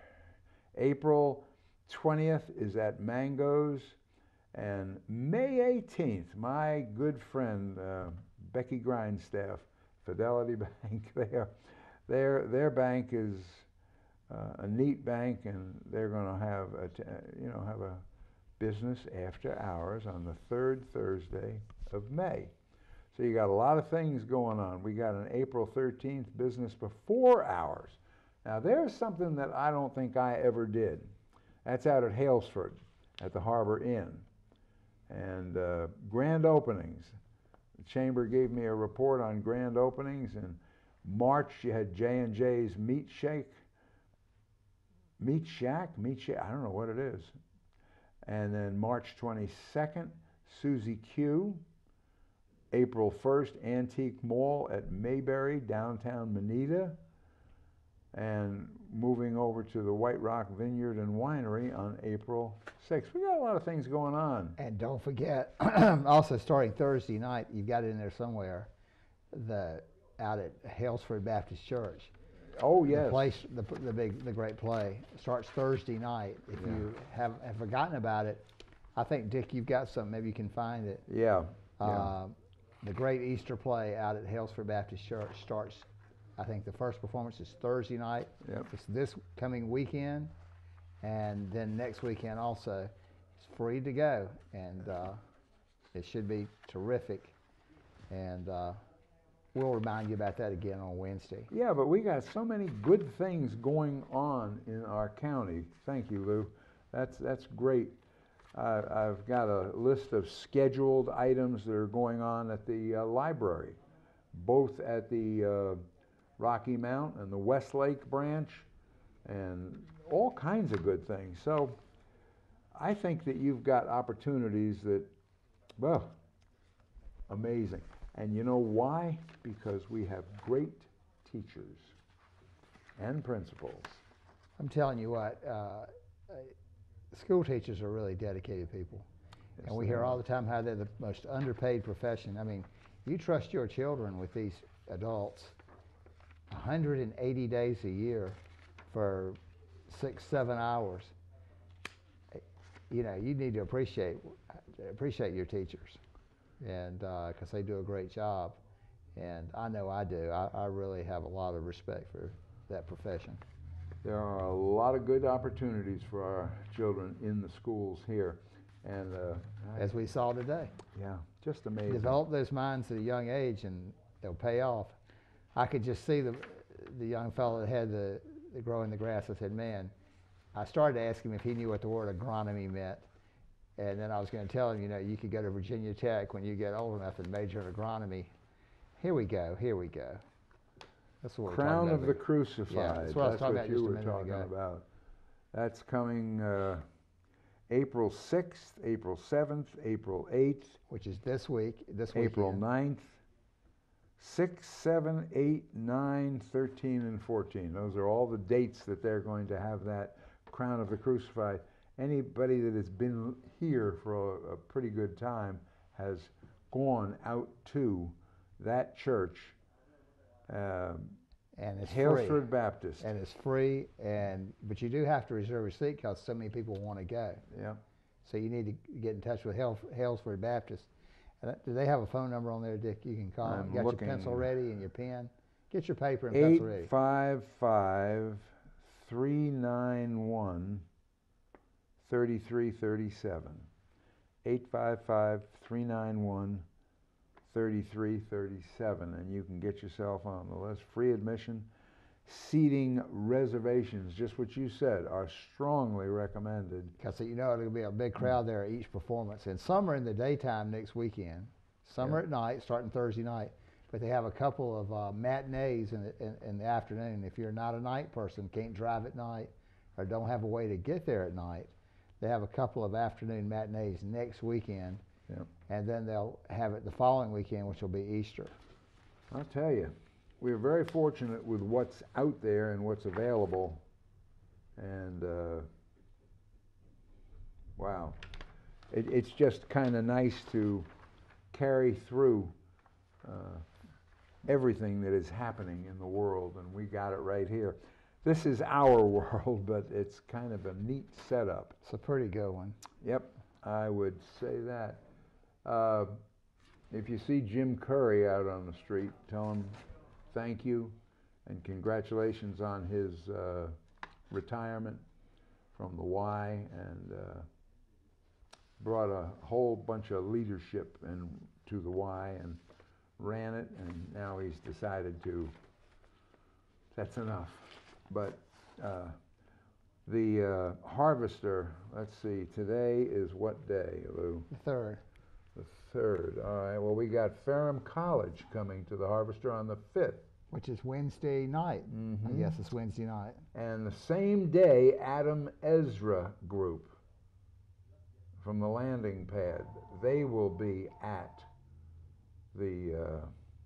[SPEAKER 2] April twentieth is at Mango's, and May eighteenth, my good friend uh, Becky Grindstaff, Fidelity Bank, they are, their, their bank is uh, a neat bank, and they're going to have a, t- you know, have a Business After Hours on the third Thursday of May. So you got a lot of things going on. We got an April thirteenth Business Before Hours. Now there's something that I don't think I ever did. That's out at Halesford at the Harbor Inn. And uh, grand openings. The Chamber gave me a report on grand openings. In March, you had J and J's Meat Shake. Meat Shack? Meat Shack? I don't know what it is. And then March twenty-second, Susie Q. April first, Antique Mall at Mayberry, downtown Manita. And moving over to the White Rock Vineyard and Winery on April sixth. We got a lot of things going on.
[SPEAKER 3] And don't forget, also starting Thursday night, you've got it in there somewhere, the out at Halesford Baptist Church.
[SPEAKER 2] Oh yes.
[SPEAKER 3] The place, the, the big, the great play starts Thursday night. If
[SPEAKER 2] Yeah.
[SPEAKER 3] you have, have forgotten about it, I think Dick, you've got something. Maybe you can find it.
[SPEAKER 2] Yeah.
[SPEAKER 3] Uh,
[SPEAKER 2] yeah.
[SPEAKER 3] The Great Easter Play out at Halesford Baptist Church starts, I think the first performance is Thursday night.
[SPEAKER 2] Yep.
[SPEAKER 3] It's this coming weekend, and then next weekend also. It's free to go, and uh, it should be terrific. And uh, we'll remind you about that again on Wednesday.
[SPEAKER 2] Yeah, but we got so many good things going on in our county. Thank you, Lou. That's that's great. Uh, I've got a list of scheduled items that are going on at the uh, library, both at the uh, Rocky Mount and the Westlake branch, and all kinds of good things. So I think that you've got opportunities that, well, amazing. And you know why? Because we have great teachers and principals.
[SPEAKER 3] I'm telling you what, uh, school teachers are really dedicated people.
[SPEAKER 2] Yes,
[SPEAKER 3] and we
[SPEAKER 2] they
[SPEAKER 3] hear
[SPEAKER 2] are.
[SPEAKER 3] all the time how they're the most underpaid profession. I mean, you trust your children with these adults one hundred eighty days a year for six, seven hours. You know, you need to appreciate appreciate your teachers, and because uh, they do a great job. And I know I do. I, I really have a lot of respect for that profession.
[SPEAKER 2] There are a lot of good opportunities for our children in the schools here. And uh,
[SPEAKER 3] as we saw today.
[SPEAKER 2] Yeah, just amazing.
[SPEAKER 3] Develop those minds at a young age and they'll pay off. I could just see the the young fellow that had the, the growing the grass. I said, man, I started to ask him if he knew what the word agronomy meant. And then I was going to tell him, you know, you could go to Virginia Tech when you get old enough and major in agronomy. Here we go, here we go. That's what we're
[SPEAKER 2] Crown
[SPEAKER 3] talking
[SPEAKER 2] of
[SPEAKER 3] about.
[SPEAKER 2] the Crucified.
[SPEAKER 3] Yeah, that's what I was talking
[SPEAKER 2] what
[SPEAKER 3] about
[SPEAKER 2] you
[SPEAKER 3] just a
[SPEAKER 2] were
[SPEAKER 3] minute
[SPEAKER 2] talking
[SPEAKER 3] ago.
[SPEAKER 2] about. That's coming uh, April sixth, April seventh, April eighth.
[SPEAKER 3] Which is this week, this weekend.
[SPEAKER 2] April ninth, six, seven, eight, nine, thirteen, and fourteen. Those are all the dates that they're going to have that Crown of the Crucified. Anybody that has been here for a, a pretty good time has gone out to that church. Um,
[SPEAKER 3] and it's
[SPEAKER 2] Halesford
[SPEAKER 3] free.
[SPEAKER 2] Baptist.
[SPEAKER 3] And it's free, and but you do have to reserve a seat because so many people want to go.
[SPEAKER 2] Yeah.
[SPEAKER 3] So you need to get in touch with Hale, Halesford Baptist. And that- do they have a phone number on there, Dick? You can call.
[SPEAKER 2] I'm
[SPEAKER 3] them. You got
[SPEAKER 2] looking.
[SPEAKER 3] your pencil ready and your pen. Get your paper and pencil ready.
[SPEAKER 2] eight five five, three nine one, three three three seven. eight five five, three nine one, thirty-three thirty-seven, and you can get yourself on the list. Free admission. Seating reservations, just what you said, are strongly recommended.
[SPEAKER 3] Because you know there'll be a big crowd there at each performance. And some are in the daytime next weekend. Some
[SPEAKER 2] Yeah.
[SPEAKER 3] are at night, starting Thursday night. But they have a couple of uh, matinees in the, in, in the afternoon. If you're not a night person, can't drive at night, or don't have a way to get there at night, they have a couple of afternoon matinees next weekend.
[SPEAKER 2] Yeah.
[SPEAKER 3] And then they'll have it the following weekend, which will be Easter.
[SPEAKER 2] I'll tell you, we're very fortunate with what's out there and what's available. And uh, wow, it, it's just kind of nice to carry through uh, everything that is happening in the world, and we got it right here. This is our world, but it's kind of a neat setup.
[SPEAKER 3] It's a pretty good one.
[SPEAKER 2] Yep, I would say that. Uh, if you see Jim Curry out on the street, tell him thank you and congratulations on his uh, retirement from the Y, and uh, brought a whole bunch of leadership in, to the Y and ran it, and now he's decided to, that's enough. But uh, the uh, Harvester, let's see, today is what day, Lou?
[SPEAKER 3] The third.
[SPEAKER 2] The third. All right, well, we got Ferrum College coming to the Harvester on the fifth.
[SPEAKER 3] Which is Wednesday night.
[SPEAKER 2] Mhm.
[SPEAKER 3] I guess it's Wednesday night.
[SPEAKER 2] And the same day, Adam Ezra Group from the Landing Pad, they will be at the, uh,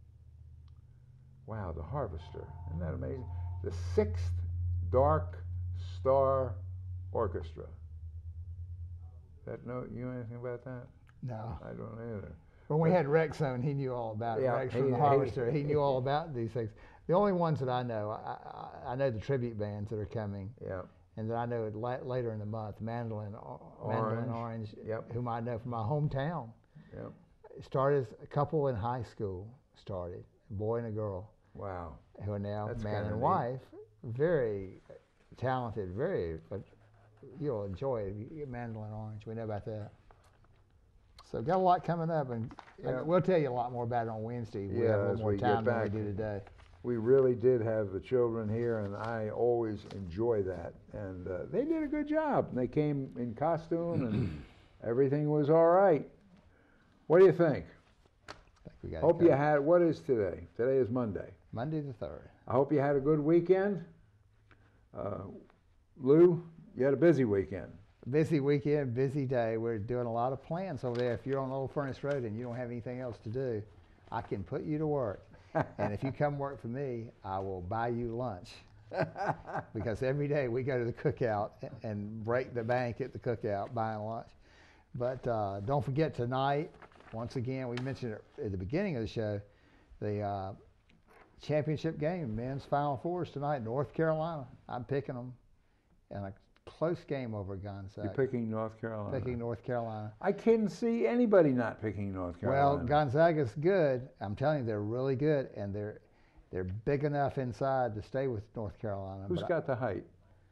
[SPEAKER 2] wow, the Harvester. Isn't that amazing? The Sixth Dark Star Orchestra. That know, you know anything about that?
[SPEAKER 3] No.
[SPEAKER 2] I don't either.
[SPEAKER 3] When we had Rex on, he knew all about it.
[SPEAKER 2] Yeah,
[SPEAKER 3] Rex
[SPEAKER 2] he-
[SPEAKER 3] from the
[SPEAKER 2] he-
[SPEAKER 3] Harvester, he knew all about these things. The only ones that I know, I, I, I know the tribute bands that are coming.
[SPEAKER 2] Yeah.
[SPEAKER 3] And then I know it la- later in the month, Mandolin, Mandolin
[SPEAKER 2] Orange.
[SPEAKER 3] Orange,
[SPEAKER 2] Yep.
[SPEAKER 3] whom I know from my hometown.
[SPEAKER 2] Yep.
[SPEAKER 3] Started a couple in high school, started, a boy and a girl.
[SPEAKER 2] Wow.
[SPEAKER 3] Who are now
[SPEAKER 2] That's
[SPEAKER 3] man
[SPEAKER 2] kinda
[SPEAKER 3] and
[SPEAKER 2] neat.
[SPEAKER 3] wife. Very talented, very, but you'll enjoy it if you get Mandolin Orange. We know about that. So got a lot coming up, and
[SPEAKER 2] Yeah.
[SPEAKER 3] we'll tell you a lot more about it on Wednesday. We
[SPEAKER 2] Yeah,
[SPEAKER 3] have a little
[SPEAKER 2] as
[SPEAKER 3] more
[SPEAKER 2] we get
[SPEAKER 3] time than we
[SPEAKER 2] back.
[SPEAKER 3] do today.
[SPEAKER 2] We really did have the children here, and I always enjoy that. And uh, they did a good job. They came in costume, and everything was all right. What do you think?
[SPEAKER 3] I think we got it
[SPEAKER 2] Hope you
[SPEAKER 3] covered.
[SPEAKER 2] had. What is today? Today is Monday.
[SPEAKER 3] Monday the third.
[SPEAKER 2] I hope you had a good weekend. Uh, Lou, you had a busy weekend.
[SPEAKER 3] Busy weekend, busy day. We're doing a lot of plans over there. If you're on Old Furnace Road and you don't have anything else to do, I can put you to work. And if you come work for me, I will buy you lunch. Because every day we go to the cookout and break the bank at the cookout buying lunch. But uh, don't forget tonight, once again, we mentioned it at the beginning of the show, the uh, championship game, men's Final Fours tonight, North Carolina. I'm picking them in a close game over Gonzaga.
[SPEAKER 2] You're picking North Carolina.
[SPEAKER 3] Picking North Carolina.
[SPEAKER 2] I can't see anybody not picking North Carolina.
[SPEAKER 3] Well, Gonzaga's good. I'm telling you, they're really good, and they're they're big enough inside to stay with North Carolina.
[SPEAKER 2] Who's
[SPEAKER 3] but
[SPEAKER 2] got the height?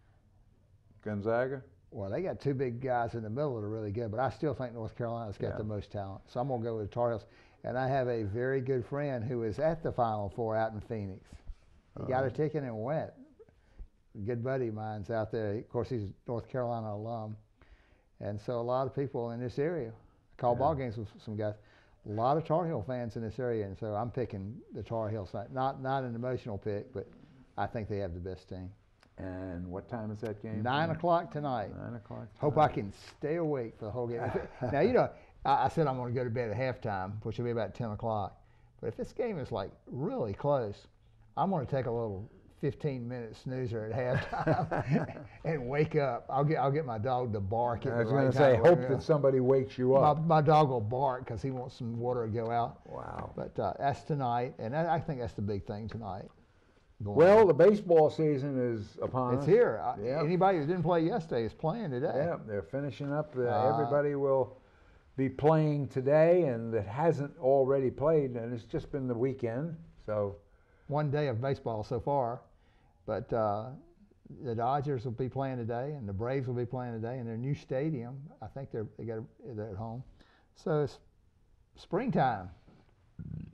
[SPEAKER 2] Gonzaga?
[SPEAKER 3] I, well, they got two big guys in the middle that are really good, but I still think North Carolina's got
[SPEAKER 2] Yeah.
[SPEAKER 3] the most talent. So I'm going to go with the Tar Heels. And I have a very good friend who is at the Final Four out in Phoenix. He got a
[SPEAKER 2] Uh-huh.
[SPEAKER 3] ticket and went. A good buddy of mine's out there. Of course, he's a North Carolina alum. And so a lot of people in this area call
[SPEAKER 2] Yeah.
[SPEAKER 3] ball games with some guys. A lot of Tar Heel fans in this area, and so I'm picking the Tar Heels. Not not an emotional pick, but I think they have the best team.
[SPEAKER 2] And what time is that game?
[SPEAKER 3] Nine o'clock tonight.
[SPEAKER 2] Nine o'clock.
[SPEAKER 3] Hope I can stay awake for the whole game. Now, you know, I, I said I'm going to go to bed at halftime, which will be about ten o'clock. But if this game is like really close, I'm going to take a little fifteen minute snoozer at halftime and wake up. I'll get I'll get my dog to bark at
[SPEAKER 2] I
[SPEAKER 3] the
[SPEAKER 2] was
[SPEAKER 3] right
[SPEAKER 2] going to say,
[SPEAKER 3] time.
[SPEAKER 2] hope that somebody wakes you
[SPEAKER 3] My,
[SPEAKER 2] up.
[SPEAKER 3] my dog will bark because he wants some water to go out.
[SPEAKER 2] Wow.
[SPEAKER 3] But uh, that's tonight, and I, I think that's the big thing tonight. going
[SPEAKER 2] Well,
[SPEAKER 3] on.
[SPEAKER 2] the baseball season is upon
[SPEAKER 3] It's
[SPEAKER 2] us.
[SPEAKER 3] here. I-
[SPEAKER 2] Yep.
[SPEAKER 3] Anybody who didn't play yesterday is playing today.
[SPEAKER 2] Yeah, they're finishing up. The,
[SPEAKER 3] Uh,
[SPEAKER 2] everybody will be playing today, and that hasn't already played, and it's just been the weekend. So
[SPEAKER 3] One day of baseball so far, but uh, the Dodgers will be playing today, and the Braves will be playing today in their new stadium. I think they're they got a, they're at home, so it's springtime.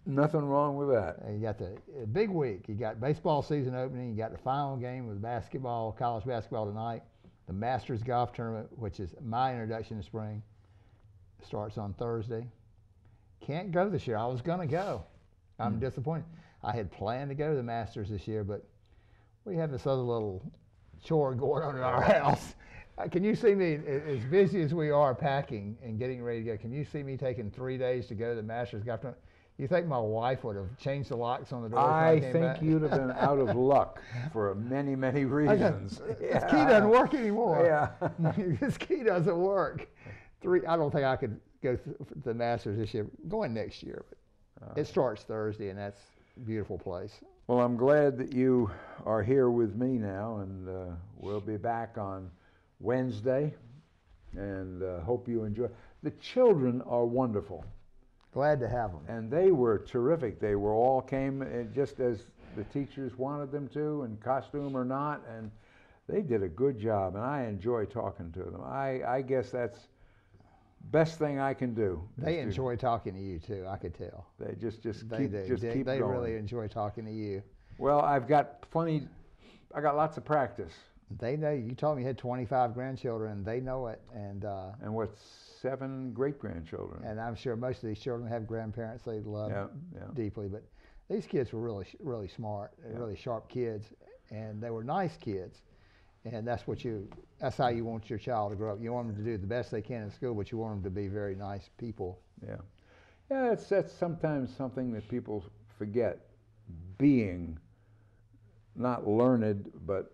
[SPEAKER 2] Nothing wrong with that.
[SPEAKER 3] Uh, You got the uh, big week. You got baseball season opening. You got the final game with basketball, college basketball tonight. The Masters Golf Tournament, which is my introduction to spring, starts on Thursday. Can't go this year. I was going to go. I'm
[SPEAKER 2] Mm.
[SPEAKER 3] disappointed. I had planned to go to the Masters this year, but we have this other little chore going on in our house. Uh, Can you see me, a- as busy as we are packing and getting ready to go, can you see me taking three days to go to the Masters Golf Tournament? You think my wife would have changed the locks on the door?
[SPEAKER 2] I
[SPEAKER 3] I came
[SPEAKER 2] think
[SPEAKER 3] back?
[SPEAKER 2] you'd have been out of luck for many, many reasons.
[SPEAKER 3] This key doesn't work anymore.
[SPEAKER 2] Yeah.
[SPEAKER 3] This key doesn't work. Three. I don't think I could go to the Masters this year. Going next year, but it starts Thursday, and that's a beautiful place.
[SPEAKER 2] Well, I'm glad that you are here with me now, and uh, we'll be back on Wednesday, and uh, hope you enjoy. The children are wonderful.
[SPEAKER 3] Glad to have them.
[SPEAKER 2] And they were terrific. They were all came uh, just as the teachers wanted them to, in costume or not, and they did a good job, and I enjoy talking to them. I, I guess that's best thing I can do.
[SPEAKER 3] They
[SPEAKER 2] is to-
[SPEAKER 3] enjoy talking to you too. I could tell.
[SPEAKER 2] They just just
[SPEAKER 3] They
[SPEAKER 2] keep
[SPEAKER 3] do.
[SPEAKER 2] just
[SPEAKER 3] they
[SPEAKER 2] keep
[SPEAKER 3] they
[SPEAKER 2] going.
[SPEAKER 3] really enjoy talking to you.
[SPEAKER 2] Well, I've got plenty. I got lots of practice.
[SPEAKER 3] They know. You told me you had twenty-five grandchildren, and they know it. And uh,
[SPEAKER 2] And what, seven great grandchildren?
[SPEAKER 3] and I'm sure most of these children have grandparents they love
[SPEAKER 2] Yeah, yeah.
[SPEAKER 3] deeply. But these kids were really, really smart,
[SPEAKER 2] Yeah.
[SPEAKER 3] really sharp kids, and they were nice kids. And that's what you. That's how you want your child to grow up. You want them to do the best they can in school, but you want them to be very nice people.
[SPEAKER 2] Yeah, yeah. That's that's sometimes something that people forget. Being not learned, but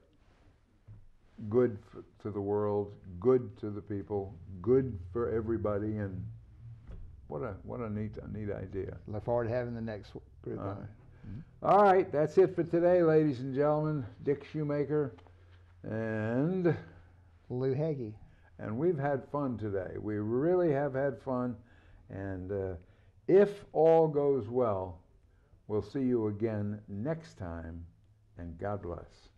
[SPEAKER 2] good f- to the world, good to the people, good for everybody, and what a what a neat a neat idea.
[SPEAKER 3] Look forward to having the next group
[SPEAKER 2] All
[SPEAKER 3] on.
[SPEAKER 2] right. All right, that's it for today, ladies and gentlemen. Dick Shoemaker and
[SPEAKER 3] Lou Hagee.
[SPEAKER 2] And we've had fun today. We really have had fun. And uh, if all goes well, we'll see you again next time. And God bless.